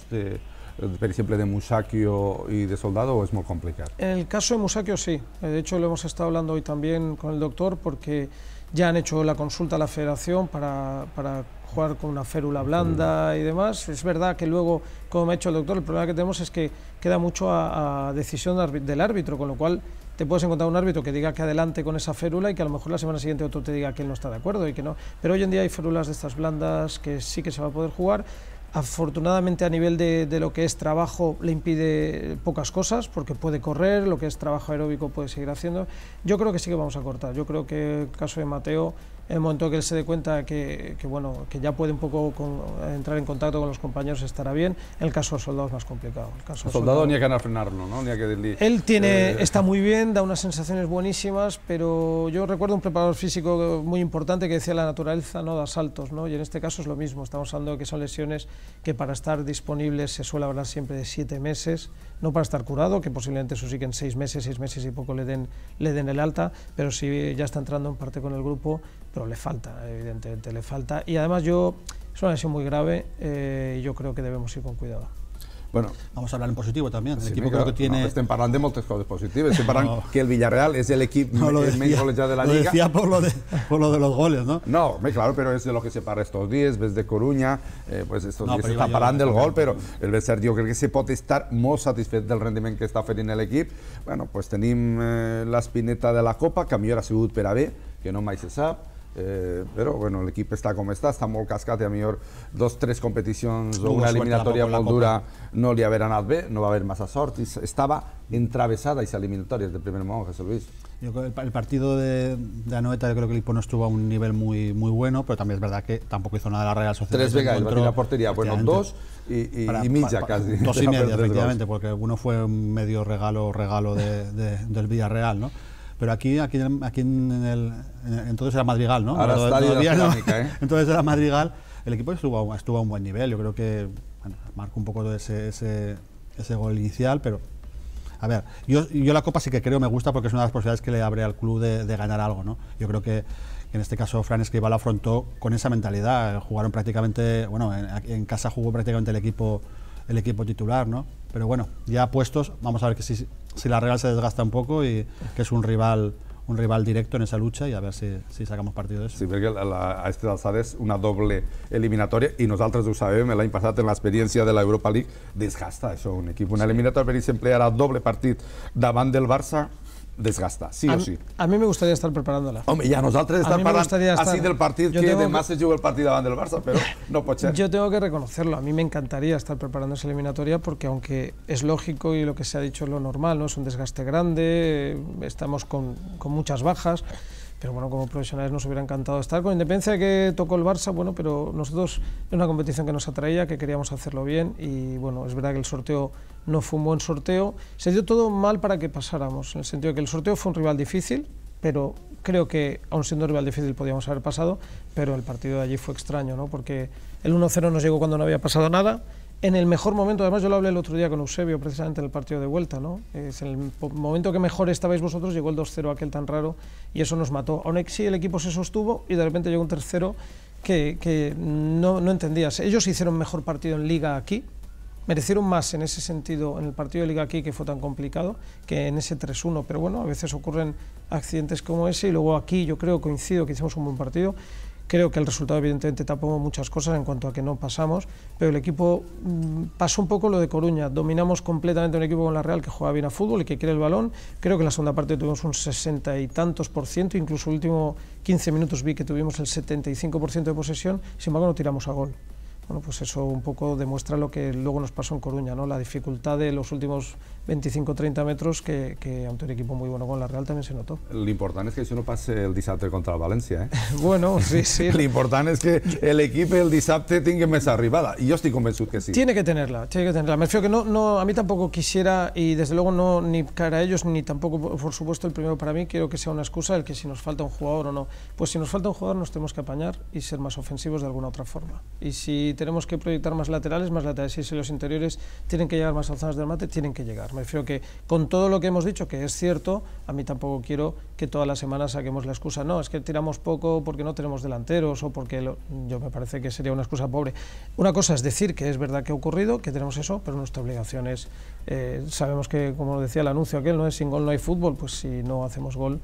per exemple, de Musacchio y de Soldado, o es muy complicado? En el caso de Musacchio sí, de hecho lo hemos estado hablando hoy también con el doctor, porque ya han hecho la consulta a la federación para jugar con una férula blanda y demás. Es verdad que luego, como me ha dicho el doctor, el problema que tenemos es que queda mucho a decisión del árbitro, con lo cual te puedes encontrar un árbitro que diga que adelante con esa férula y que a lo mejor la semana siguiente otro te diga que él no está de acuerdo y que no. Pero hoy en día hay férulas de estas blandas que sí que se va a poder jugar. Afortunadamente a nivel de lo que es trabajo le impide pocas cosas, porque puede correr, lo que es trabajo aeróbico puede seguir haciendo. Yo creo que sí que vamos a cortar. Yo creo que el caso de Mateo, en el momento que él se dé cuenta que ya puede un poco entrar en contacto con los compañeros, estará bien. En el caso del Soldado es más complicado. El caso Soldado ni hay que anar a frenarlo, ¿no? Ni hay que decirle, él está muy bien, da unas sensaciones buenísimas, pero yo recuerdo un preparador físico muy importante que decía: la naturaleza no da saltos, ¿no? Y en este caso es lo mismo. Estamos hablando de que son lesiones que para estar disponibles se suele hablar siempre de 7 meses, no para estar curado, que posiblemente eso sí que en 6 meses y poco le den el alta, pero sí ya está entrando en parte con el grupo, pero le falta, evidentemente le falta, y además es una lesión muy grave y yo creo que debemos ir con cuidado. Bueno, vamos a hablar en positivo también. El equipo creo que tiene... No, estem parlant de moltes coses positives. Estem parlant que el Villarreal és l'equip menys golejat de la Liga. Lo decía por lo de los goles, ¿no? No, claro, pero es de lo que se parla estos días, ves de Coruña, pues estos días s'està parlant del gol, però el Bessert jo crec que se pot estar molt satisfet del rendiment que està fent l'equip. Bueno, pues tenim l'espineta de la Copa, que millor ha sigut per a bé, que no mai se sap. però bueno, l'equip està com està molt cascat i a millor 2 o 3 competicions o una eliminatòria molt dura no li haver anat bé, no va haver massa sort y estaba entravesada esa eliminatoria desde el primer momento, José Luis. El partido de Anoeta, yo creo que el equipo no estuvo a un nivel muy bueno, pero también es verdad que tampoco hizo nada la Real Sociedad. 3 veces batió la portería, bueno, 2 y media casi. 2 y media, efectivamente, porque uno fue un medio regalo del Villarreal, ¿no? Pero aquí entonces era Madrigal, ¿no? Ahora Estadio de la Cerámica, ¿eh? Entonces era Madrigal, el equipo estuvo a un buen nivel, yo creo que bueno, marcó un poco de ese gol inicial, pero a ver, yo la Copa sí que creo me gusta porque es una de las posibilidades que le abre al club de ganar algo, ¿no? Yo creo que en este caso Fran Escribá lo afrontó con esa mentalidad, jugaron prácticamente, bueno, en casa jugó prácticamente el equipo titular, ¿no? Pero bueno, ya puestos, vamos a ver que si la Real se desgasta un poco y que es un rival directo en esa lucha y a ver si sacamos partido de eso. Sí, perquè a este alçada és una doble eliminatòria i nosaltres ho sabem, l'any passat en l'experiència de l'Europa League desgasta això un equip. Una eliminatòria, per exemple, ara doble partit davant del Barça, desgasta, sí o sí. A mí me gustaría estar preparándola. Hombre, ya nosaltres estar parlant así del partit que demà se juga el partit davant del Barça, pero no pot ser. Yo tengo que reconocerlo, a mí me encantaría estar preparando esa eliminatoria porque aunque es lógico y lo que se ha dicho es lo normal, ¿no? Es un desgaste grande, estamos con muchas bajas, pero bueno, como profesionales nos hubiera encantado estar, con independencia de que tocó el Barça, bueno, pero nosotros es una competición que nos atraía, que queríamos hacerlo bien y bueno, es verdad que el sorteo no fue un buen sorteo, se dio todo mal para que pasáramos, en el sentido de que el sorteo fue un rival difícil, pero creo que aun siendo un rival difícil podíamos haber pasado, pero el partido de allí fue extraño, ¿no? Porque el 1-0 nos llegó cuando no había pasado nada, en el mejor momento, además yo lo hablé el otro día con Eusebio, precisamente en el partido de vuelta, ¿no? Es en el momento que mejor estabais vosotros, llegó el 2-0 aquel tan raro y eso nos mató. Aún así el equipo se sostuvo y de repente llegó un tercero que no entendías. Ellos hicieron mejor partido en Liga aquí, merecieron más en ese sentido en el partido de Liga aquí, que fue tan complicado, que en ese 3-1, pero bueno, a veces ocurren accidentes como ese y luego aquí yo creo, coincido que hicimos un buen partido. Creo que el resultado evidentemente tapó muchas cosas en cuanto a que no pasamos, pero el equipo pasó un poco lo de Coruña, dominamos completamente un equipo con la Real que juega bien a fútbol y que quiere el balón. Creo que en la segunda parte tuvimos un 60 y tantos %, incluso el último 15 minutos vi que tuvimos el 75% de posesión, sin embargo no tiramos a gol. Bueno, pues eso un poco demuestra lo que luego nos pasó en Coruña, ¿no? La dificultad de los últimos 25-30 metros que ante un equipo muy bueno con la Real también se notó. L'important és que això no passi el dissabte contra el València, eh? Bueno, sí. L'important és que l'equip el dissabte tingui més arribada, y yo estoy convençut que sí. Tiene que tenerla. Me refiero que no, a mí tampoco quisiera, y desde luego no ni cara a ellos, ni tampoco, por supuesto, el primero para mí, quiero que sea una excusa el que si nos falta un jugador o no. Pues si nos falta un jugador nos tenemos que apañar y ser más ofensivos de alguna otra forma. Y si tenemos que proyectar más laterales, y si los interiores tienen que llegar más a zonas del mate, tienen que llegar. Me refiero que con todo lo que hemos dicho, que es cierto, a mí tampoco quiero que todas las semanas saquemos la excusa, no, es que tiramos poco porque no tenemos delanteros o porque yo me parece que sería una excusa pobre. Una cosa es decir que es verdad que ha ocurrido, que tenemos eso, pero nuestra obligación es, sabemos que, como decía el anuncio aquel, no es sin gol no hay fútbol, pues si no hacemos gol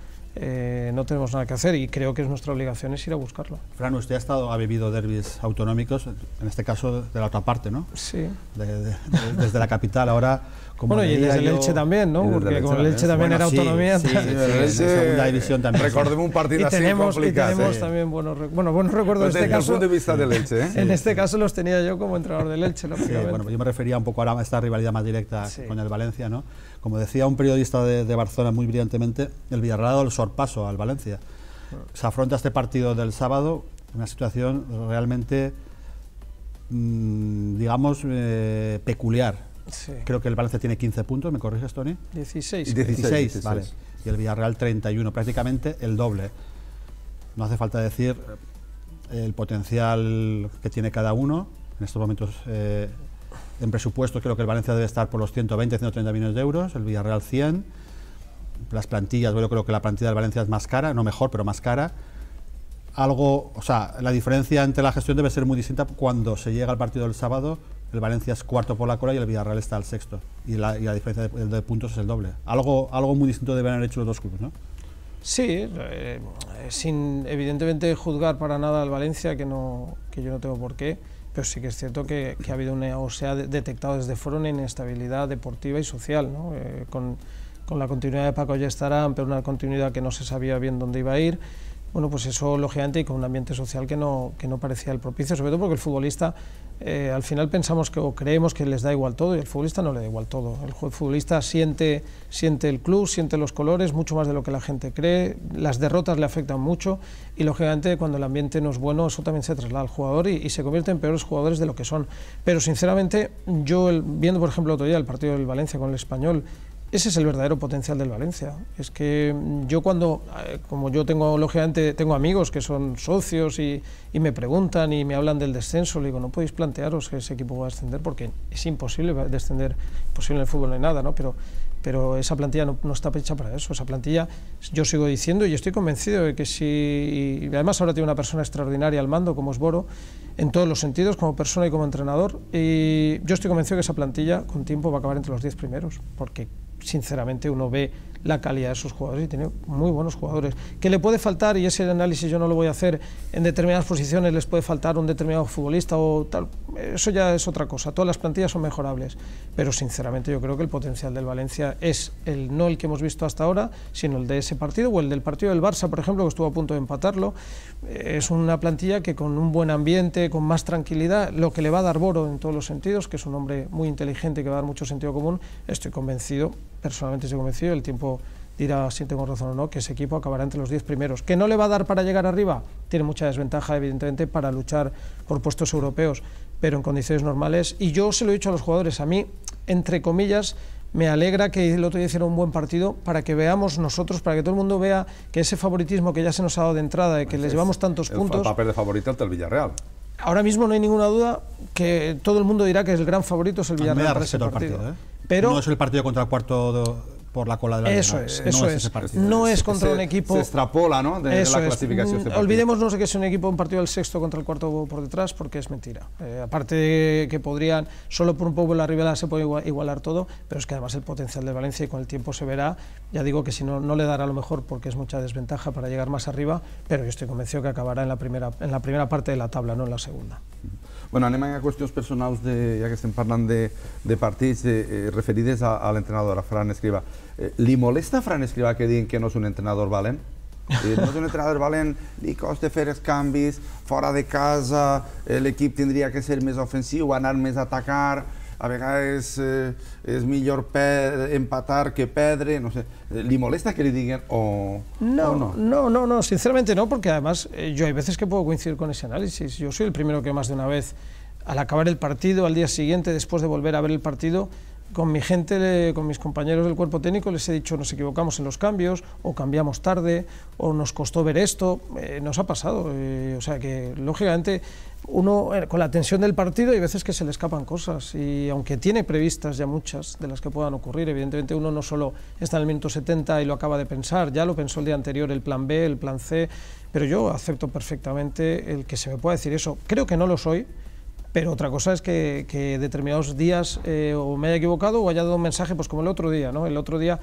no tenemos nada que hacer y creo que nuestra obligación es ir a buscarlo. Fran, usted ha vivido derbis autonómicos, en este caso de la otra parte, ¿no? Sí. Desde la capital, ahora... Bueno, y desde el Elche también, ¿no? Porque con el Elche también era autonomía. Sí, segunda división también. Recordemos un partido así complicado. Y tenemos también buenos recuerdos. Desde el punto de vista del Elche, ¿eh? En este caso los tenía yo como entrenador del Elche, lógicamente. Bueno, yo me refería un poco a esta rivalidad más directa con el Valencia, ¿no? Como decía un periodista de Barcelona muy brillantemente, el Villarreal ha dado el sorpaso al Valencia. Se afronta este partido del sábado, una situación realmente, digamos, peculiar. Sí. Creo que el Valencia tiene 15 puntos, ¿me corriges, Tony? 16, vale. Y el Villarreal 31, prácticamente el doble. No hace falta decir el potencial que tiene cada uno. En estos momentos, en presupuesto, creo que el Valencia debe estar por los 120, 130 millones de euros, el Villarreal 100. Las plantillas, yo creo que la plantilla del Valencia es más cara, no mejor, pero más cara. La diferencia entre la gestión debe ser muy distinta cuando se llega al partido del sábado. El Valencia es cuarto por la cola y el Villarreal está al sexto. Y la diferencia de puntos es el doble. Algo muy distinto deben haber hecho los dos clubes, ¿no? Sí, sin evidentemente juzgar para nada al Valencia, que yo no tengo por qué, pero sí que es cierto que ha habido o se ha detectado desde fuera una inestabilidad deportiva y social, ¿no? Con la continuidad de Paco Ayestarán, pero una continuidad que no se sabía bien dónde iba a ir. bueno, pues eso lógicamente, y con un ambiente social que no parecía el propicio, sobre todo porque el futbolista, al final pensamos que, o creemos que les da igual todo, y el futbolista no le da igual todo. El futbolista siente el club, siente los colores, mucho más de lo que la gente cree, las derrotas le afectan mucho, y lógicamente cuando el ambiente no es bueno, eso también se traslada al jugador y se convierte en peores jugadores de lo que son. Pero sinceramente, yo viendo por ejemplo el otro día el partido del Valencia con el Español, ese es el verdadero potencial del Valencia. Es que yo como yo lógicamente tengo amigos que son socios y me preguntan y me hablan del descenso, le digo, no podéis plantearos que ese equipo va a descender porque es imposible descender, imposible en el fútbol no hay nada, ¿no? Pero esa plantilla no está hecha para eso. Esa plantilla, yo sigo diciendo y estoy convencido de que y además ahora tiene una persona extraordinaria al mando como es Boro, en todos los sentidos, como persona y como entrenador, y yo estoy convencido que esa plantilla con tiempo va a acabar entre los 10 primeros, porque sinceramente uno ve la calidad de sus jugadores y tiene muy buenos jugadores. Que le puede faltar, y ese análisis yo no lo voy a hacer, en determinadas posiciones les puede faltar un determinado futbolista o tal, eso ya es otra cosa, todas las plantillas son mejorables, pero sinceramente yo creo que el potencial del Valencia es no el que hemos visto hasta ahora, sino el de ese partido o el del partido del Barça, por ejemplo, que estuvo a punto de empatarlo. Es una plantilla que con un buen ambiente, con más tranquilidad, lo que le va a dar Boro en todos los sentidos, que es un hombre muy inteligente que va a dar mucho sentido común, estoy convencido, personalmente estoy convencido, el tiempo dirá si tengo razón o no, que ese equipo acabará entre los 10 primeros. ¿Que no le va a dar para llegar arriba? Tiene mucha desventaja, evidentemente, para luchar por puestos europeos, pero en condiciones normales, y yo se lo he dicho a los jugadores, a mí, entre comillas, me alegra que el otro día hiciera un buen partido para que veamos nosotros, para que todo el mundo vea que ese favoritismo que ya se nos ha dado de entrada, de que les llevamos tantos puntos... El papel de favorito ante el Villarreal. Ahora mismo no hay ninguna duda que todo el mundo dirá que el gran favorito es el Villarreal para ese partido. Pero no es el partido contra el cuarto por la cola de la Eso liga. es, eso es. No es contra un equipo... Se extrapola, ¿no?, de la clasificación. Olvidémonos de que es un equipo, un partido del sexto contra el cuarto por detrás, porque es mentira. Aparte de que podrían, solo por un poco la rivalidad se puede igualar todo, pero es que además el potencial de Valencia y con el tiempo se verá. Ya digo que si no le dará lo mejor porque es mucha desventaja para llegar más arriba, pero yo estoy convencido que acabará en la primera parte de la tabla, no en la segunda. Bueno, anem a qüestions personals, ja que estem parlant de partits referides a l'entrenador, a Fran Escribà. Li molesta a Fran Escribà que diguin que no és un entrenador valent? No és un entrenador valent, li costa fer els canvis, fora de casa, l'equip tindria que ser més ofensiu, anar més a atacar, a vegades és millor empatar que perdre, no sé. ¿Le molesta que le digan o no? No, sinceramente no, porque además yo hay veces que puedo coincidir con ese análisis. Yo soy el primero que más de una vez, al acabar el partido, al día siguiente, después de volver a ver el partido, con mi gente, con mis compañeros del cuerpo técnico, les he dicho nos equivocamos en los cambios, o cambiamos tarde, o nos costó ver esto, nos ha pasado. O sea que, lógicamente, uno con la tensión del partido hay veces que se le escapan cosas, y aunque tiene previstas ya muchas de las que puedan ocurrir, evidentemente uno no solo está en el minuto 70 y lo acaba de pensar, ya lo pensó el día anterior, el plan B, el plan C, pero yo acepto perfectamente el que se me pueda decir eso. Creo que no lo soy, pero otra cosa es que determinados días o me haya equivocado o haya dado un mensaje, pues como el otro día, ¿no? El otro día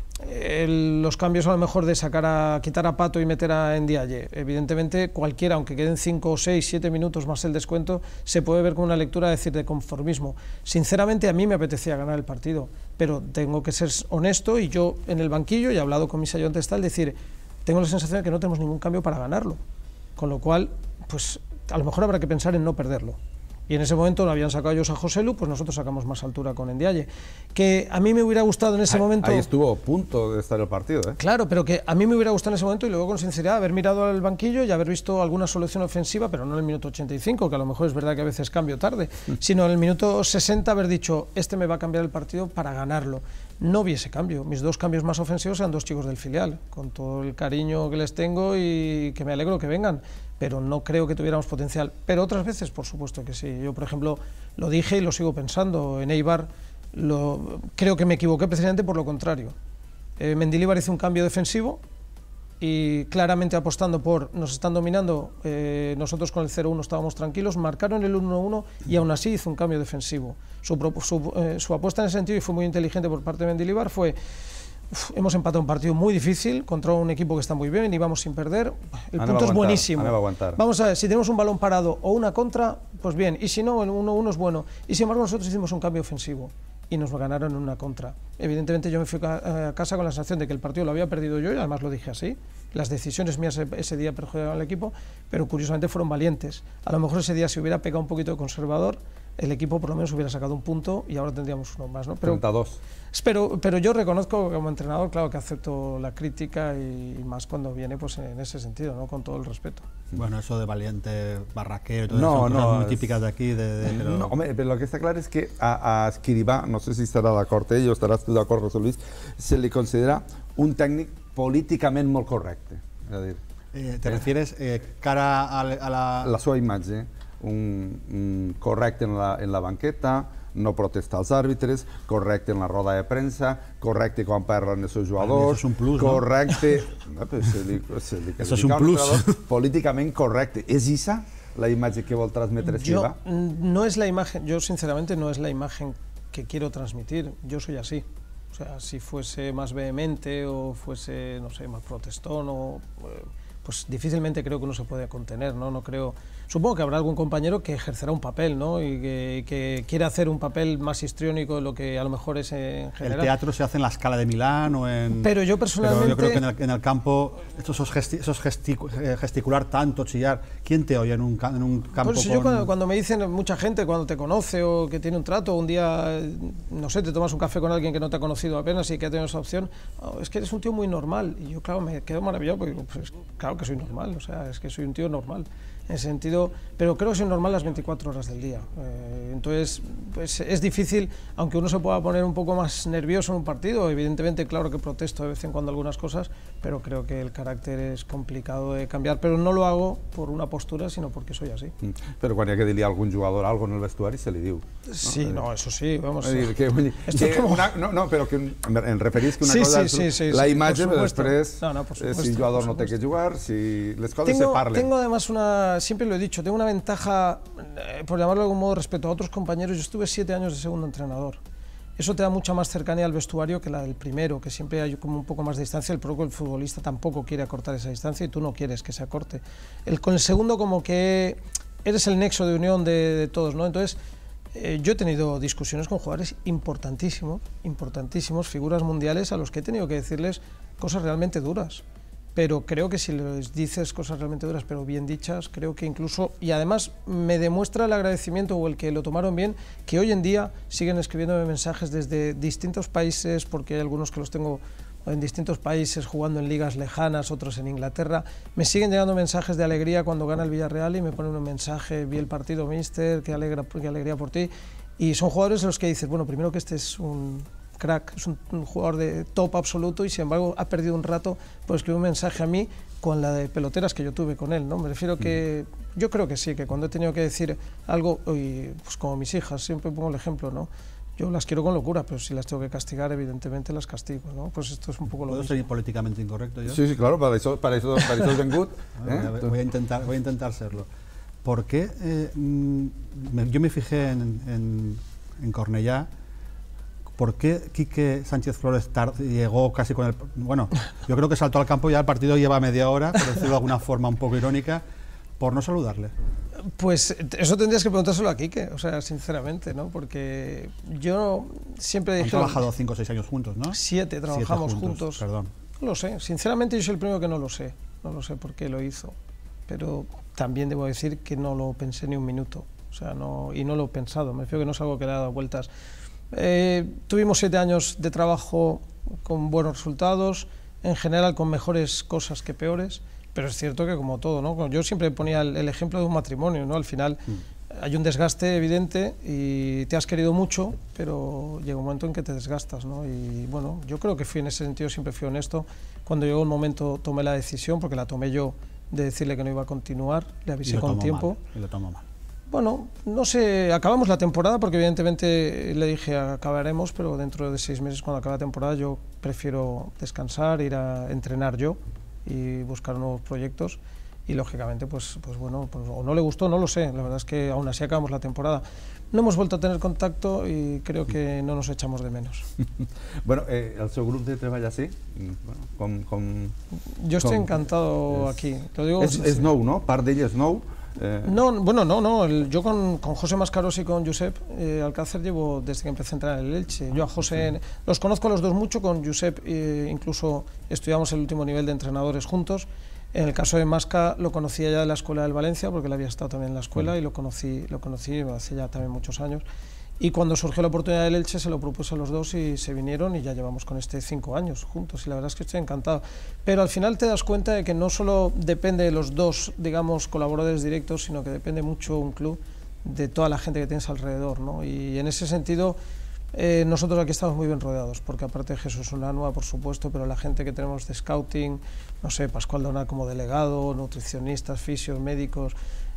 los cambios a lo mejor de quitar a Pato y meter a Ndiaye, evidentemente cualquiera, aunque queden 5, 6, 7 minutos más el descuento, se puede ver como una lectura de conformismo. Sinceramente a mí me apetecía ganar el partido, pero tengo que ser honesto, y yo en el banquillo, y he hablado con mis ayudantes tal, decir, tengo la sensación de que no tenemos ningún cambio para ganarlo, con lo cual, pues a lo mejor habrá que pensar en no perderlo. Y en ese momento no habían sacado ellos a Joselu, pues nosotros sacamos más altura con Ndiaye. Que a mí me hubiera gustado en ese momento... Ahí estuvo a punto de estar el partido, ¿eh? Claro, pero que a mí me hubiera gustado en ese momento, y luego con sinceridad, haber mirado al banquillo y haber visto alguna solución ofensiva, pero no en el minuto 85, que a lo mejor es verdad que a veces cambio tarde, sino en el minuto 60 haber dicho, este me va a cambiar el partido para ganarlo. No vi ese cambio. Mis dos cambios más ofensivos eran dos chicos del filial, con todo el cariño que les tengo y que me alegro que vengan, pero no creo que tuviéramos potencial. Pero otras veces, por supuesto que sí. Yo, por ejemplo, lo dije y lo sigo pensando. En Eibar creo que me equivoqué precisamente por lo contrario. Mendilibar hizo un cambio defensivo y claramente apostando por nos están dominando, nosotros con el 0-1 estábamos tranquilos, marcaron el 1-1 y aún así hizo un cambio defensivo. Su apuesta en ese sentido, y fue muy inteligente por parte de Mendilibar, fue hemos empatado un partido muy difícil contra un equipo que está muy bien y vamos sin perder. El punto es buenísimo. Vamos a ver, si tenemos un balón parado o una contra, pues bien, y si no, el 1-1 es bueno. Y sin embargo nosotros hicimos un cambio ofensivo. y nos ganaron en una contra. Evidentemente yo me fui a casa con la sensación de que el partido lo había perdido yo, y además lo dije así. Las decisiones mías ese día perjudicaron al equipo, pero curiosamente fueron valientes. A lo mejor ese día si hubiera pegado un poquito de conservador, el equipo por lo menos hubiera sacado un punto y ahora tendríamos uno más, ¿no? Pero, 32. Pero yo reconozco como entrenador, claro que acepto la crítica y más cuando viene pues en ese sentido, ¿no? Con todo el respeto. Bueno, eso de valiente, barraquero y todo eso son cosas muy típiques de aquí. No, home, però el que està clar és que a Escrivà, no sé si estarà d'acord ell o estaràs tu d'acord, José Luis, se li considera un tècnic políticament molt correcte. És a dir, ¿te refieres cara a la sua imatge, correcte en la banqueta, no protesta als àrbitres, correcte en la roda de premsa, correcte quan parlen els seus jugadors, eso es un plus, correcte... ¿no? Eso es un plus. Políticament correcte. És esa la imatge que vol transmetre Escrivà? No es la imagen, yo sinceramente no es la imagen que quiero transmitir, yo soy así. O sea, si fuese más vehemente o fuese, no sé, más protestón o... pues difícilmente creo que uno se puede contener, ¿no? No creo... Supongo que habrá algún compañero que ejercerá un papel, ¿no? Y que quiera hacer un papel más histriónico de lo que a lo mejor es en general. ¿El teatro se hace en la Scala de Milán o en...? Pero yo personalmente... Pero yo creo que en el campo, esos gesticular tanto, chillar, ¿quién te oye en un campo pues yo cuando me dicen mucha gente, cuando te conoce o que tiene un trato, un día, no sé, te tomas un café con alguien que no te ha conocido apenas y que ha tenido esa opción, oh, es que eres un tío muy normal. Y yo, claro, me quedo maravillado porque, pues, claro que soy normal, o sea, es que soy un tío normal. En ese sentido, pero creo que soy normal las 24 horas del día. Entonces, pues es difícil, aunque uno se pueda poner un poco más nervioso en un partido, evidentemente, claro que protesto de vez en cuando algunas cosas, pero creo que el carácter es complicado de cambiar, pero no lo hago por una postura, sino porque soy así. Però quan hi ha que dir-li a algun jugador algo en el vestuari, se li diu. Sí, no, eso sí, vamos. No, però que em referís que una cosa és la imatge, però després, si el jugador no té que jugar, si les coses se parlen. Tengo además siempre lo he dicho, tengo una ventaja, por llamarlo de algún modo, respecto a otros compañeros. Yo estuve 7 años de segundo entrenador. Eso te da mucha más cercanía al vestuario que la del primero, que siempre hay como un poco más de distancia. El propio futbolista tampoco quiere acortar esa distancia y tú no quieres que se acorte. Con el segundo como que eres el nexo de unión de todos, ¿no? Entonces, yo he tenido discusiones con jugadores importantísimos, figuras mundiales a los que he tenido que decirles cosas realmente duras. Pero creo que si les dices cosas realmente duras, pero bien dichas, creo que incluso, y además me demuestra el agradecimiento o el que lo tomaron bien, que hoy en día siguen escribiéndome mensajes desde distintos países, porque hay algunos que los tengo en distintos países jugando en ligas lejanas, otros en Inglaterra. Me siguen llegando mensajes de alegría cuando gana el Villarreal y me ponen un mensaje: vi el partido, mister, qué alegría por ti. Y son jugadores los que dices, bueno, primero que este es un crack, es un jugador de top absoluto y sin embargo ha perdido un rato por escribir un mensaje a mí con la de peloteras que yo tuve con él, ¿no? Me refiero que yo creo que sí, que cuando he tenido que decir algo, pues como mis hijas, siempre pongo el ejemplo, ¿no? Yo las quiero con locura, pero si las tengo que castigar, evidentemente las castigo, ¿no? Pues esto es un poco lo mismo. ¿Puedo ser políticamente incorrecto yo? Sí, claro, para eso es vengut. Voy a intentar serlo. ¿Por qué? Yo me fijé en Cornellá. ¿Por qué Quique Sánchez Flores llegó casi con el... Bueno, yo creo que saltó al campo, ya el partido lleva media hora, por decirlo de alguna forma un poco irónica, por no saludarle? Pues eso tendrías que preguntárselo a Quique, o sea, sinceramente, ¿no? Porque yo siempre dije... Han trabajado 5 o 6 años juntos, ¿no? 7 trabajamos juntos. Perdón. No lo sé, sinceramente yo soy el primero que no lo sé por qué lo hizo, pero también debo decir que no lo pensé ni un minuto, o sea, y no lo he pensado, me refiero que no es algo que le ha dado vueltas. Tuvimos 7 años de trabajo con buenos resultados, en general con mejores cosas que peores, pero es cierto que como todo, ¿no? Yo siempre ponía el ejemplo de un matrimonio, ¿no? Al final hay un desgaste evidente y te has querido mucho, pero llega un momento en que te desgastas, ¿no? Y bueno, yo creo que en ese sentido siempre fui honesto. Cuando llegó el momento tomé la decisión, porque la tomé yo, de decirle que no iba a continuar, le avisé con tiempo. Y lo tomó mal. Bueno, no sé, acabamos la temporada porque evidentemente le dije acabaremos, pero dentro de 6 meses cuando acabe la temporada yo prefiero descansar, ir a entrenar yo y buscar nuevos proyectos y lógicamente pues bueno, pues, o no le gustó, no lo sé, la verdad es que aún así acabamos la temporada. No hemos vuelto a tener contacto y creo que no nos echamos de menos. Bueno, el seu grup de treball sí? Yo estoy encantado aquí. És nou, no? Part d'ell és nou. No, bueno, no. Yo con José Mascarós y con Josep Alcácer llevo desde que empecé a entrenar en el Elche. Yo a José los conozco a los dos mucho, con Josep incluso estudiamos el último nivel de entrenadores juntos. En el caso de Masca lo conocía ya de la escuela del Valencia, porque él había estado también en la escuela y lo conocí hace ya también muchos años. Y cuando surgió la oportunidad del Elche se lo propuse a los dos y se vinieron y ya llevamos con 5 años juntos y la verdad es que estoy encantado. Pero al final te das cuenta de que no solo depende de los dos, digamos, colaboradores directos, sino que depende mucho un club de toda la gente que tienes alrededor, ¿no? Y en ese sentido nosotros aquí estamos muy bien rodeados, porque aparte de Jesús Unanua, por supuesto, pero la gente que tenemos de scouting, no sé, Pascual Donat como delegado, nutricionistas, fisios, médicos.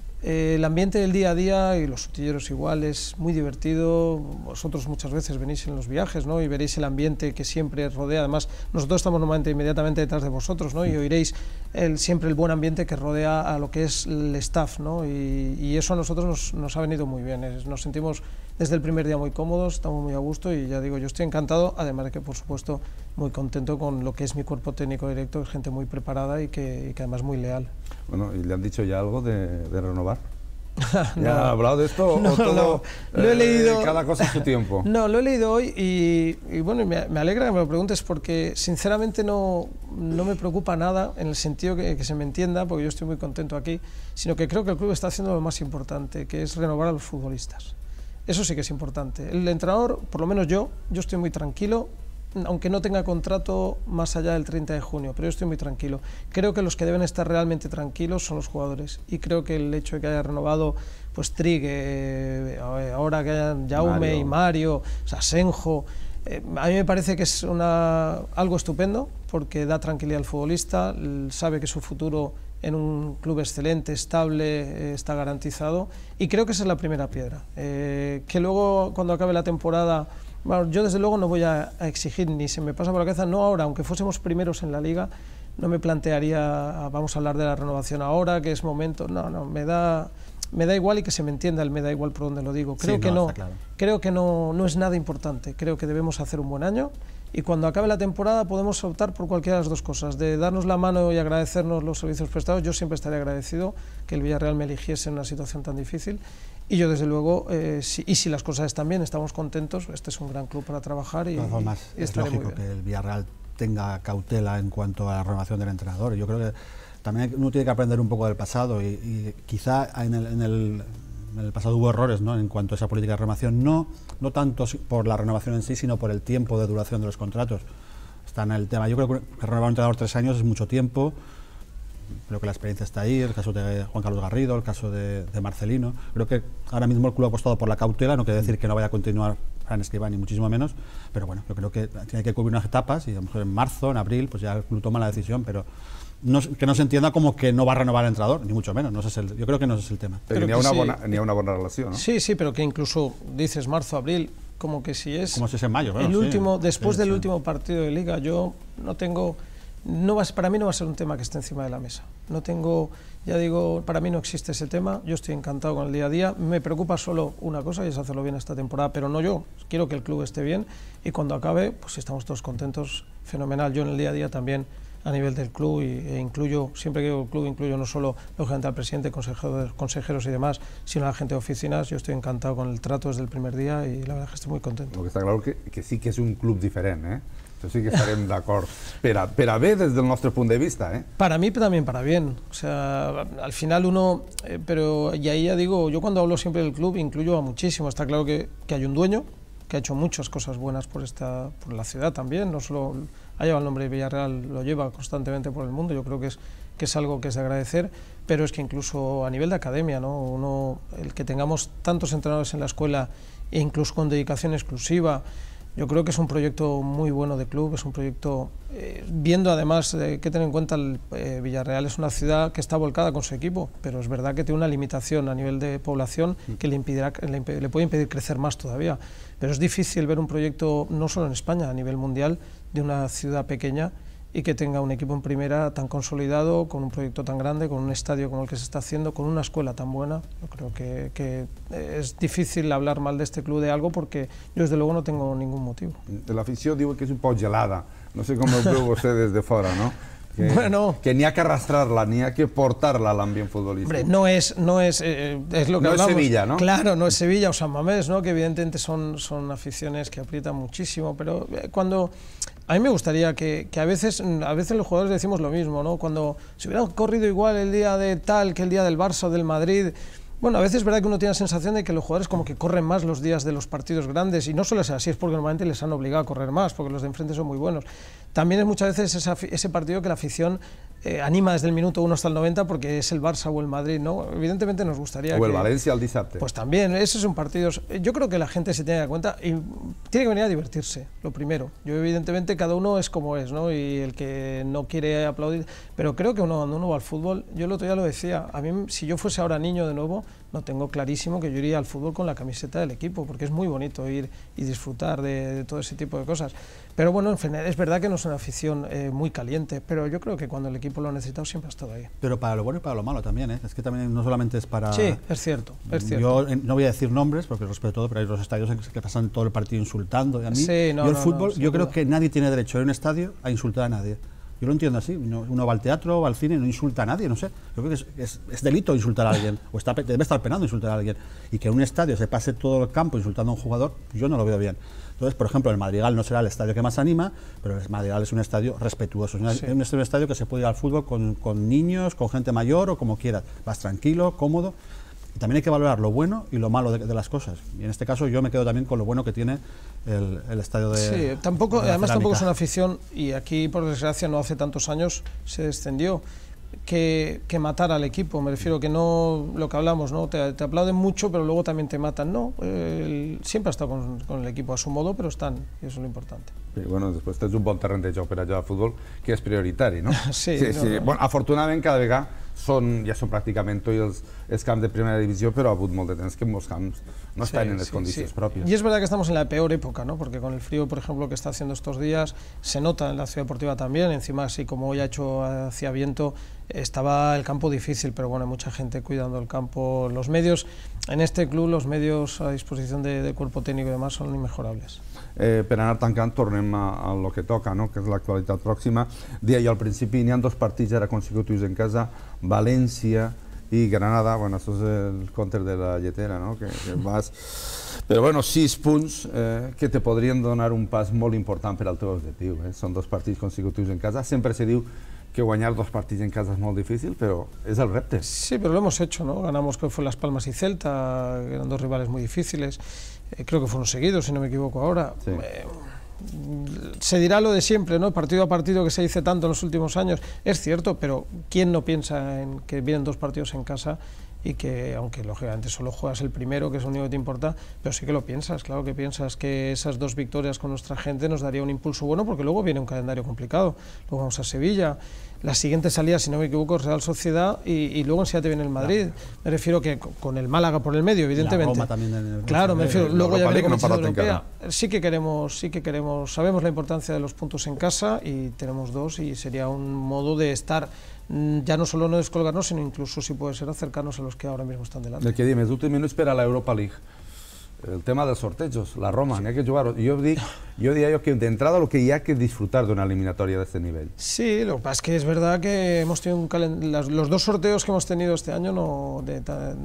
El ambiente del día a día y los utilleros igual es muy divertido. Vosotros muchas veces venís en los viajes, ¿no? Y veréis el ambiente que siempre rodea. Además, nosotros estamos normalmente inmediatamente detrás de vosotros, ¿no? Y oiréis siempre el buen ambiente que rodea a lo que es el staff, ¿no? Y eso a nosotros nos ha venido muy bien. Nos sentimos desde el primer día muy cómodos, estamos muy a gusto y ya digo, yo estoy encantado, además de que por supuesto muy contento con lo que es mi cuerpo técnico directo, es gente muy preparada y que además muy leal. Bueno, ¿y le han dicho ya algo de renovar? No, ¿Ya ha hablado de esto no, o todo, no, lo he leído, cada cosa a su tiempo? No, lo he leído hoy y bueno, me alegra que me lo preguntes porque sinceramente no me preocupa nada en el sentido que se me entienda, porque yo estoy muy contento aquí, sino que creo que el club está haciendo lo más importante, que es renovar a los futbolistas. Eso sí que es importante. El entrenador, por lo menos yo estoy muy tranquilo, aunque no tenga contrato más allá del 30 de junio, pero yo estoy muy tranquilo. Creo que los que deben estar realmente tranquilos son los jugadores y creo que el hecho de que haya renovado pues Trigue, ahora que hayan Jaume y Mario, Asenjo, a mí me parece que es algo estupendo porque da tranquilidad al futbolista, sabe que su futuro en un club excelente, estable, está garantizado y creo que esa es la primera piedra. Que luego cuando acabe la temporada, bueno, yo desde luego no voy a exigir, ni se me pasa por la cabeza, no ahora, aunque fuésemos primeros en la liga, no me plantearía, vamos a hablar de la renovación ahora, que es momento, no, me da igual y que se me entienda el me da igual por donde lo digo. Creo que claro. Creo que no es nada importante, creo que debemos hacer un buen año y cuando acabe la temporada podemos optar por cualquiera de las dos cosas, de darnos la mano y agradecernos los servicios prestados. Yo siempre estaré agradecido que el Villarreal me eligiese en una situación tan difícil y yo desde luego, si las cosas están bien, estamos contentos, este es un gran club para trabajar y es lógico que el Villarreal tenga cautela en cuanto a la renovación del entrenador. Yo creo que también uno tiene que aprender un poco del pasado y quizá en el pasado hubo errores, ¿no? En cuanto a esa política de renovación, no tanto por la renovación en sí, sino por el tiempo de duración de los contratos. Está en el tema. Yo creo que renovar un entrenador 3 años es mucho tiempo. Creo que la experiencia está ahí, el caso de Juan Carlos Garrido, el caso de Marcelino. Creo que ahora mismo el club ha apostado por la cautela, no quiere decir que no vaya a continuar Fran Escribá, ni muchísimo menos, pero bueno, yo creo que tiene que cubrir unas etapas y a lo mejor en marzo, en abril, pues ya el club toma la decisión, pero que no se entienda como que no va a renovar el entrenador, ni mucho menos. Yo creo que no ese es el tema. Pero ni a una buena relación, ¿no? Sí, pero que incluso dices marzo, abril, como que si es... Como si es en mayo, el último, después del último partido de Liga, yo no tengo... para mí no va a ser un tema que esté encima de la mesa. No tengo, ya digo, para mí no existe ese tema. Yo estoy encantado con el día a día. Me preocupa solo una cosa y es hacerlo bien esta temporada, pero no yo. Quiero que el club esté bien y cuando acabe, pues si estamos todos contentos, fenomenal. Yo en el día a día también a nivel del club e incluyo, siempre que digo el club, incluyo no solo lógicamente al presidente, consejeros y demás, sino a la gente de oficinas. Yo estoy encantado con el trato desde el primer día y la verdad es que estoy muy contento. Lo que está claro que sí que és un club diferent, Això sí que estarem d'acord. Per a bé des del nostre punt de vista, Para mí también para bien. O sea, al final uno... pero y ahí ya digo, yo cuando hablo siempre del club incluyo a muchísimo. Está claro que hay un dueño que ha hecho muchas cosas buenas por la ciudad también. No solo ha llevado el nombre de Villarreal, lo lleva constantemente por el mundo. Yo creo que es algo que es de agradecer, pero es que incluso a nivel de academia, ¿no? El que tengamos tantos entrenadores en la escuela e incluso con dedicación exclusiva, yo creo que es un proyecto muy bueno de club, es un proyecto, viendo además, hay que tener en cuenta, Villarreal es una ciudad que está volcada con su equipo, pero es verdad que tiene una limitación a nivel de población que le puede impedir crecer más todavía. Pero es difícil ver un proyecto, no solo en España, a nivel mundial, de una ciudad pequeña y que tenga un equipo en primera tan consolidado, con un proyecto tan grande, con un estadio como el que se está haciendo, con una escuela tan buena. Yo creo que es difícil hablar mal de este club de algo porque yo desde luego no tengo ningún motivo. L'afició diu que és un poc gelada, no sé com ho veu vostè des de fora, no? Que ni hay que arrastrarla, ni hay que portarla al ambiente futbolístico. Hombre, es lo que hablamos. No es Sevilla, ¿no? Claro, no es Sevilla o San Mamés, ¿no? Que evidentemente son aficiones que aprietan muchísimo, pero cuando... A mí me gustaría que a veces los jugadores decimos lo mismo, ¿no? Cuando se hubieran corrido igual el día de tal que el día del Barça o del Madrid... Bueno, a veces es verdad que uno tiene la sensación de que los jugadores como que corren más los días de los partidos grandes, y no solo es así, es porque normalmente les han obligado a correr más, porque los de enfrente son muy buenos. También es muchas veces ese partido que la afición anima desde el minuto 1 hasta el 90 porque es el Barça o el Madrid, ¿no? Evidentemente nos gustaría o el Valencia al dissabte. Pues también, esos son partidos... Yo creo que la gente se tiene que dar cuenta y tiene que venir a divertirse, lo primero. Yo evidentemente cada uno es como es, ¿no? Y el que no quiere aplaudir... Pero creo que cuando uno va al fútbol, yo el otro día lo decía, a mí si yo fuese ahora niño de nuevo, no tengo clarísimo que yo iría al fútbol con la camiseta del equipo, porque es muy bonito ir y disfrutar de todo ese tipo de cosas. Pero bueno, en fin, es verdad que no es una afición muy caliente, pero yo creo que cuando el equipo lo ha necesitado siempre ha estado ahí. Pero para lo bueno y para lo malo también, ¿eh? Es que también no solamente es para... Sí, es cierto, es cierto. Yo no voy a decir nombres, porque respeto todo, pero hay los estadios que pasan todo el partido insultando. Y a mí, sí, yo el fútbol, yo creo que nadie tiene derecho en un estadio a insultar a nadie. Yo lo entiendo así, uno va al teatro, va al cine, no insulta a nadie, no sé. Yo creo que es delito insultar a alguien, o debe estar penado insultar a alguien. Y que en un estadio se pase todo el campo insultando a un jugador, yo no lo veo bien. Entonces, por ejemplo, el Madrigal no será el estadio que más anima, pero el Madrigal es un estadio respetuoso. Es un estadio que se puede ir al fútbol con niños, con gente mayor o como quieras. Vas tranquilo, cómodo. Y también hay que valorar lo bueno y lo malo de las cosas. Y en este caso yo me quedo también con lo bueno que tiene el estadio de... Sí, además tampoco es una afición, y aquí por desgracia no hace tantos años se descendió, que matar al equipo. Me refiero que no, lo que hablamos, ¿no? Te aplauden mucho, pero luego también te matan. No, siempre ha estado con el equipo a su modo, pero están, y eso es lo importante. Sí, bueno, després tens un bon terreny de joc per a jugar a futbol que és prioritari, no? Sí. Bueno, afortunadament cada vegada ja són pràcticament tots els camps de primera divisió, però ha hagut molt de temps que molts camps no están en las condiciones propias. Y es verdad que estamos en la peor época, ¿no? Porque con el frío, por ejemplo, que está haciendo estos días, se nota en la ciudad deportiva también. Encima, así como hoy ha hecho hacia viento, estaba el campo difícil, pero bueno, hay mucha gente cuidando el campo. Los medios, en este club, los medios a disposición del cuerpo técnico y demás son inmejorables. Per anar tancant, tornem a lo que toca, no? Que és l'actualitat pròxima. Deia jo al principi, n'hi ha dos partits ara consecutius en casa, València i Granada. Bueno, això és el counter de la lletera, no? Que vas... Però bueno, 6 punts que te podrien donar un pas molt important per al teu objectiu. Són dos partits consecutius en casa. Sempre se diu que guanyar dos partits en casa es molt difícil, pero es el repte. Sí, pero lo hemos hecho, ¿no? Ganamos, creo que fue Las Palmas y Celta, que eran dos rivales muy difíciles. Creo que fueron seguidos, si no me equivoco ahora. Sí. Se dirá lo de siempre, ¿no? Partido a partido que se dice tanto en los últimos años. Es cierto, pero ¿quién no piensa en que vienen dos partidos en casa y que, aunque lógicamente solo juegas el primero, que es lo único que te importa, pero sí que lo piensas, claro que piensas que esas dos victorias con nuestra gente nos daría un impulso bueno, porque luego viene un calendario complicado. Luego vamos a Sevilla, la siguiente salida, si no me equivoco, es Real Sociedad y luego enseguida te viene el Madrid. Me refiero que con el Málaga por el medio, evidentemente. La Roma también claro, me refiero, luego ya viene competición europea. Sí que queremos, sabemos la importancia de los puntos en casa y tenemos dos y sería un modo de estar, ya no solo no descolgarnos, sino incluso, si puede ser, acercarnos a los que ahora mismo están delante. El que dime, els últims minuts per a l'Europa League. El tema dels sortejos, la Roma, sí. N'hi ha que jugar. Jo diria que d'entrada lo que hi ha que disfrutar d'una eliminatoria de este nivel. Sí, lo que pasa es que es verdad que hemos tenido los dos sorteos que hemos tenido este año, no de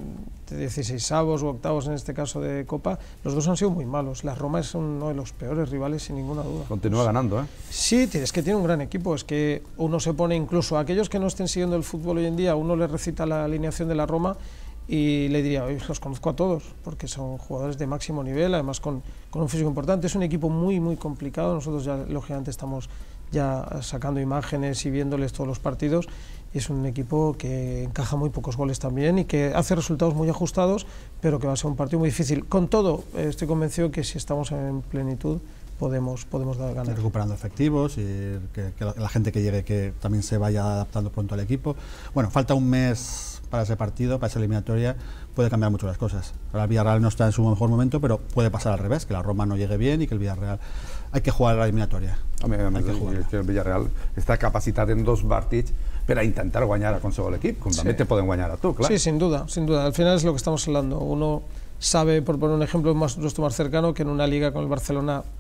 16avos o octavos en este caso de Copa, los dos han sido muy malos. La Roma es uno de los peores rivales, sin ninguna duda. Continúa ganando, ¿eh? Sí, es que tiene un gran equipo. Es que uno se pone, incluso a aquellos que no estén siguiendo el fútbol hoy en día, uno le recita la alineación de la Roma y le diría, los conozco a todos, porque son jugadores de máximo nivel, además con un físico importante. Es un equipo muy complicado. Nosotros ya, lógicamente, estamos ya sacando imágenes y viéndoles todos los partidos, y es un equipo que encaja muy pocos goles también y que hace resultados muy ajustados, pero que va a ser un partido muy difícil. Con todo, estoy convencido que si estamos en plenitud podemos ganar. Recuperando efectivos y que la gente que llegue que también se vaya adaptando pronto al equipo. Bueno, falta un mes para ese partido, para esa eliminatoria, puede cambiar mucho las cosas. Ahora el Villarreal no está en su mejor momento, pero puede pasar al revés, que la Roma no llegue bien y que el Villarreal... Hay que jugar la eliminatoria. Que el Villarreal está capacitat en dos partits per a intentar guanyar a qualsevol equip, com també te poden guanyar a tu, clar. Sí, sin duda. Al final es lo que estamos hablando. Uno sabe, por poner un ejemplo nuestro más cercano, que en una liga con el Barcelona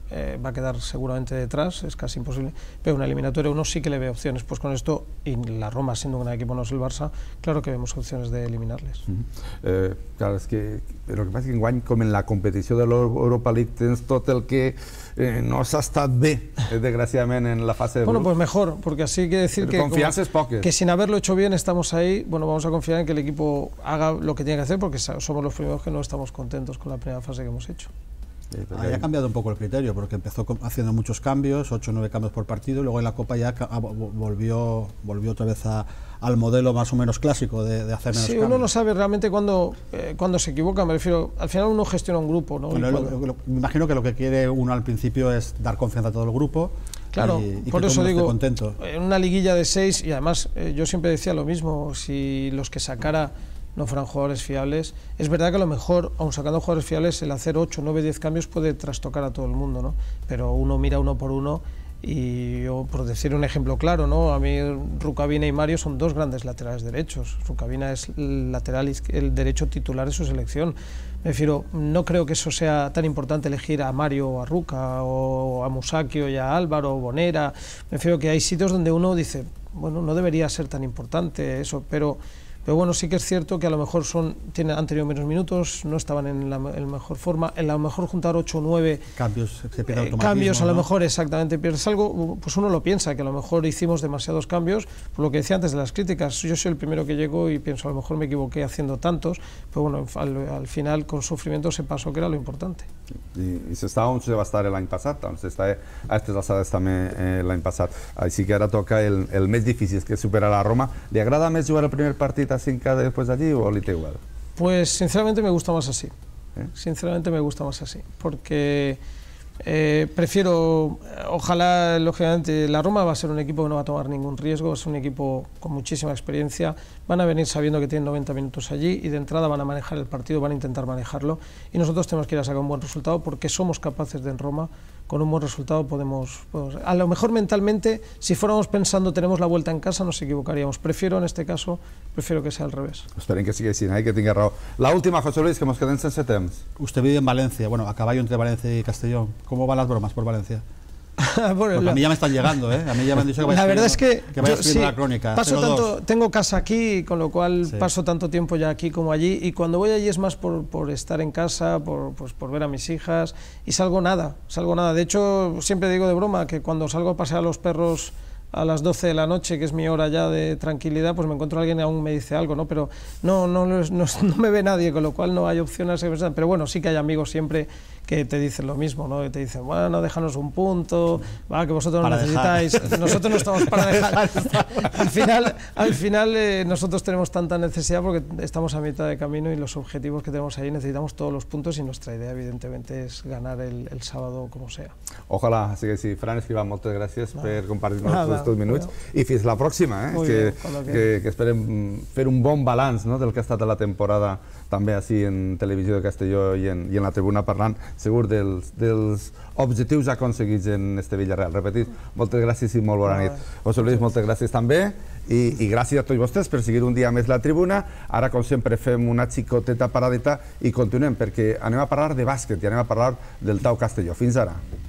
va a quedar seguramente detrás, es casi imposible, pero una eliminatoria uno sí que le ve opciones, pues con esto, y la Roma siendo un gran equipo, no es el Barça, claro que vemos opciones de eliminarles. Claro, és que el que passa és que enguany, com en la competició de l'Europa League, tens tot el que no s'ha estat bé, desgraciadament, en la fase de Bueno, grups. pues mejor, porque así quiere decir que, confianzas poques. Que sin haberlo hecho bien estamos ahí, bueno, vamos a confiar en que el equipo haga lo que tiene que hacer, porque somos los primeros que no estamos contentos con la primera fase que hemos hecho. Ahí ha cambiado un poco el criterio, porque empezó haciendo muchos cambios, 8 o 9 cambios por partido, y luego en la Copa ya volvió otra vez al modelo más o menos clásico de hacer menos cambios. Uno no sabe realmente cuándo se equivoca, me refiero, al final uno gestiona un grupo, ¿no? Bueno, me imagino que lo que quiere uno al principio es dar confianza a todo el grupo. Claro, y por que eso todo el mundo digo, esté contento. En una liguilla de 6, y además yo siempre decía lo mismo, si los que sacara no fueran jugadores fiables, es verdad que a lo mejor, aun sacando jugadores fiables, el hacer 8, 9, 10 cambios puede trastocar a todo el mundo, ¿no? Pero uno mira uno por uno, y yo, por decir un ejemplo claro, ¿no? A mí Rukavina y Mario son dos grandes laterales derechos. Rukavina es el lateral el derecho titular de su selección. Me refiero, no creo que eso sea tan importante elegir a Mario o a Ruka, o a Musacchio y a Álvaro o Bonera. Me refiero que hay sitios donde uno dice, bueno, no debería ser tan importante eso, pero bueno, sí que es cierto que a lo mejor han tenido menos minutos, no estaban en la mejor forma, en lo mejor juntar 8 o 9 cambios, se pierde automatismo, cambios, a lo ¿no? mejor exactamente pierdes algo, pues uno lo piensa, que a lo mejor hicimos demasiados cambios, por lo que decía antes de las críticas, yo soy el primero que llego y pienso, a lo mejor me equivoqué haciendo tantos, pero bueno, al final con sufrimiento se pasó, que era lo importante. I s'està on se va estar l'any passat, doncs s'està a aquestes alçades també l'any passat. Així que ara toca el més difícil, que és superar a Roma. Li agrada més jugar el primer partit a 5 després d'allí o li té igual? Pues sinceramente me gusta más así. Sinceramente me gusta más así, porque prefiero, ojalá, lógicamente, la Roma va a ser un equipo que no va a tomar ningún riesgo, es un equipo con muchísima experiencia, van a venir sabiendo que tienen 90 minutos allí y de entrada van a manejar el partido, van a intentar manejarlo, y nosotros tenemos que ir a sacar un buen resultado porque somos capaces de en Roma, con un buen resultado podemos, a lo mejor mentalmente, si fuéramos pensando tenemos la vuelta en casa, nos equivocaríamos. Prefiero, en este caso, prefiero que sea al revés. Esperem que sigui així, que tingui raó. L'última, José Luis, que ens quedem sense temps. Usted vive en Valencia, bueno, a caballo entre Valencia y Castellón. ¿Cómo van las bromas por Valencia? Bueno, a mí ya me están llegando, ¿eh? A mí ya me han dicho que vaya la verdad es que vaya escribiendo la crónica. Tengo casa aquí, con lo cual paso tanto tiempo ya aquí como allí, y cuando voy allí es más por estar en casa, por ver a mis hijas, y salgo nada. De hecho, siempre digo de broma que cuando salgo a pasear a los perros a las 12 de la noche, que es mi hora ya de tranquilidad, pues me encuentro a alguien y aún me dice algo, ¿no? Pero no me ve nadie, con lo cual no hay opciones. Pero bueno, sí que hay amigos siempre que te dicen lo mismo, ¿no? Que te dicen, bueno, déjanos un punto, que vosotros no necesitáis, nosotros no estamos para dejar. Al final nosotros tenemos tanta necesidad porque estamos a mitad de camino y los objetivos que tenemos ahí necesitamos todos los puntos, y nuestra idea evidentemente és ganar el sábado como sea. Ojalà sigui així. Fran Escrivà, moltes gràcies per compartir-nos estos minuts i fins la pròxima, que esperem fer un bon balanç del que ha estat la temporada també així en Televisió de Castelló i en la tribuna, parlant segur dels objectius aconseguits en este Villarreal. Repetit, moltes gràcies i molt bona nit. José Luis, moltes gràcies també, i gràcies a tots vostès per seguir un dia més la tribuna. Ara, com sempre, fem una xicoteta paradeta i continuem, perquè anem a parlar de bàsquet i anem a parlar del Tau Castelló. Fins ara.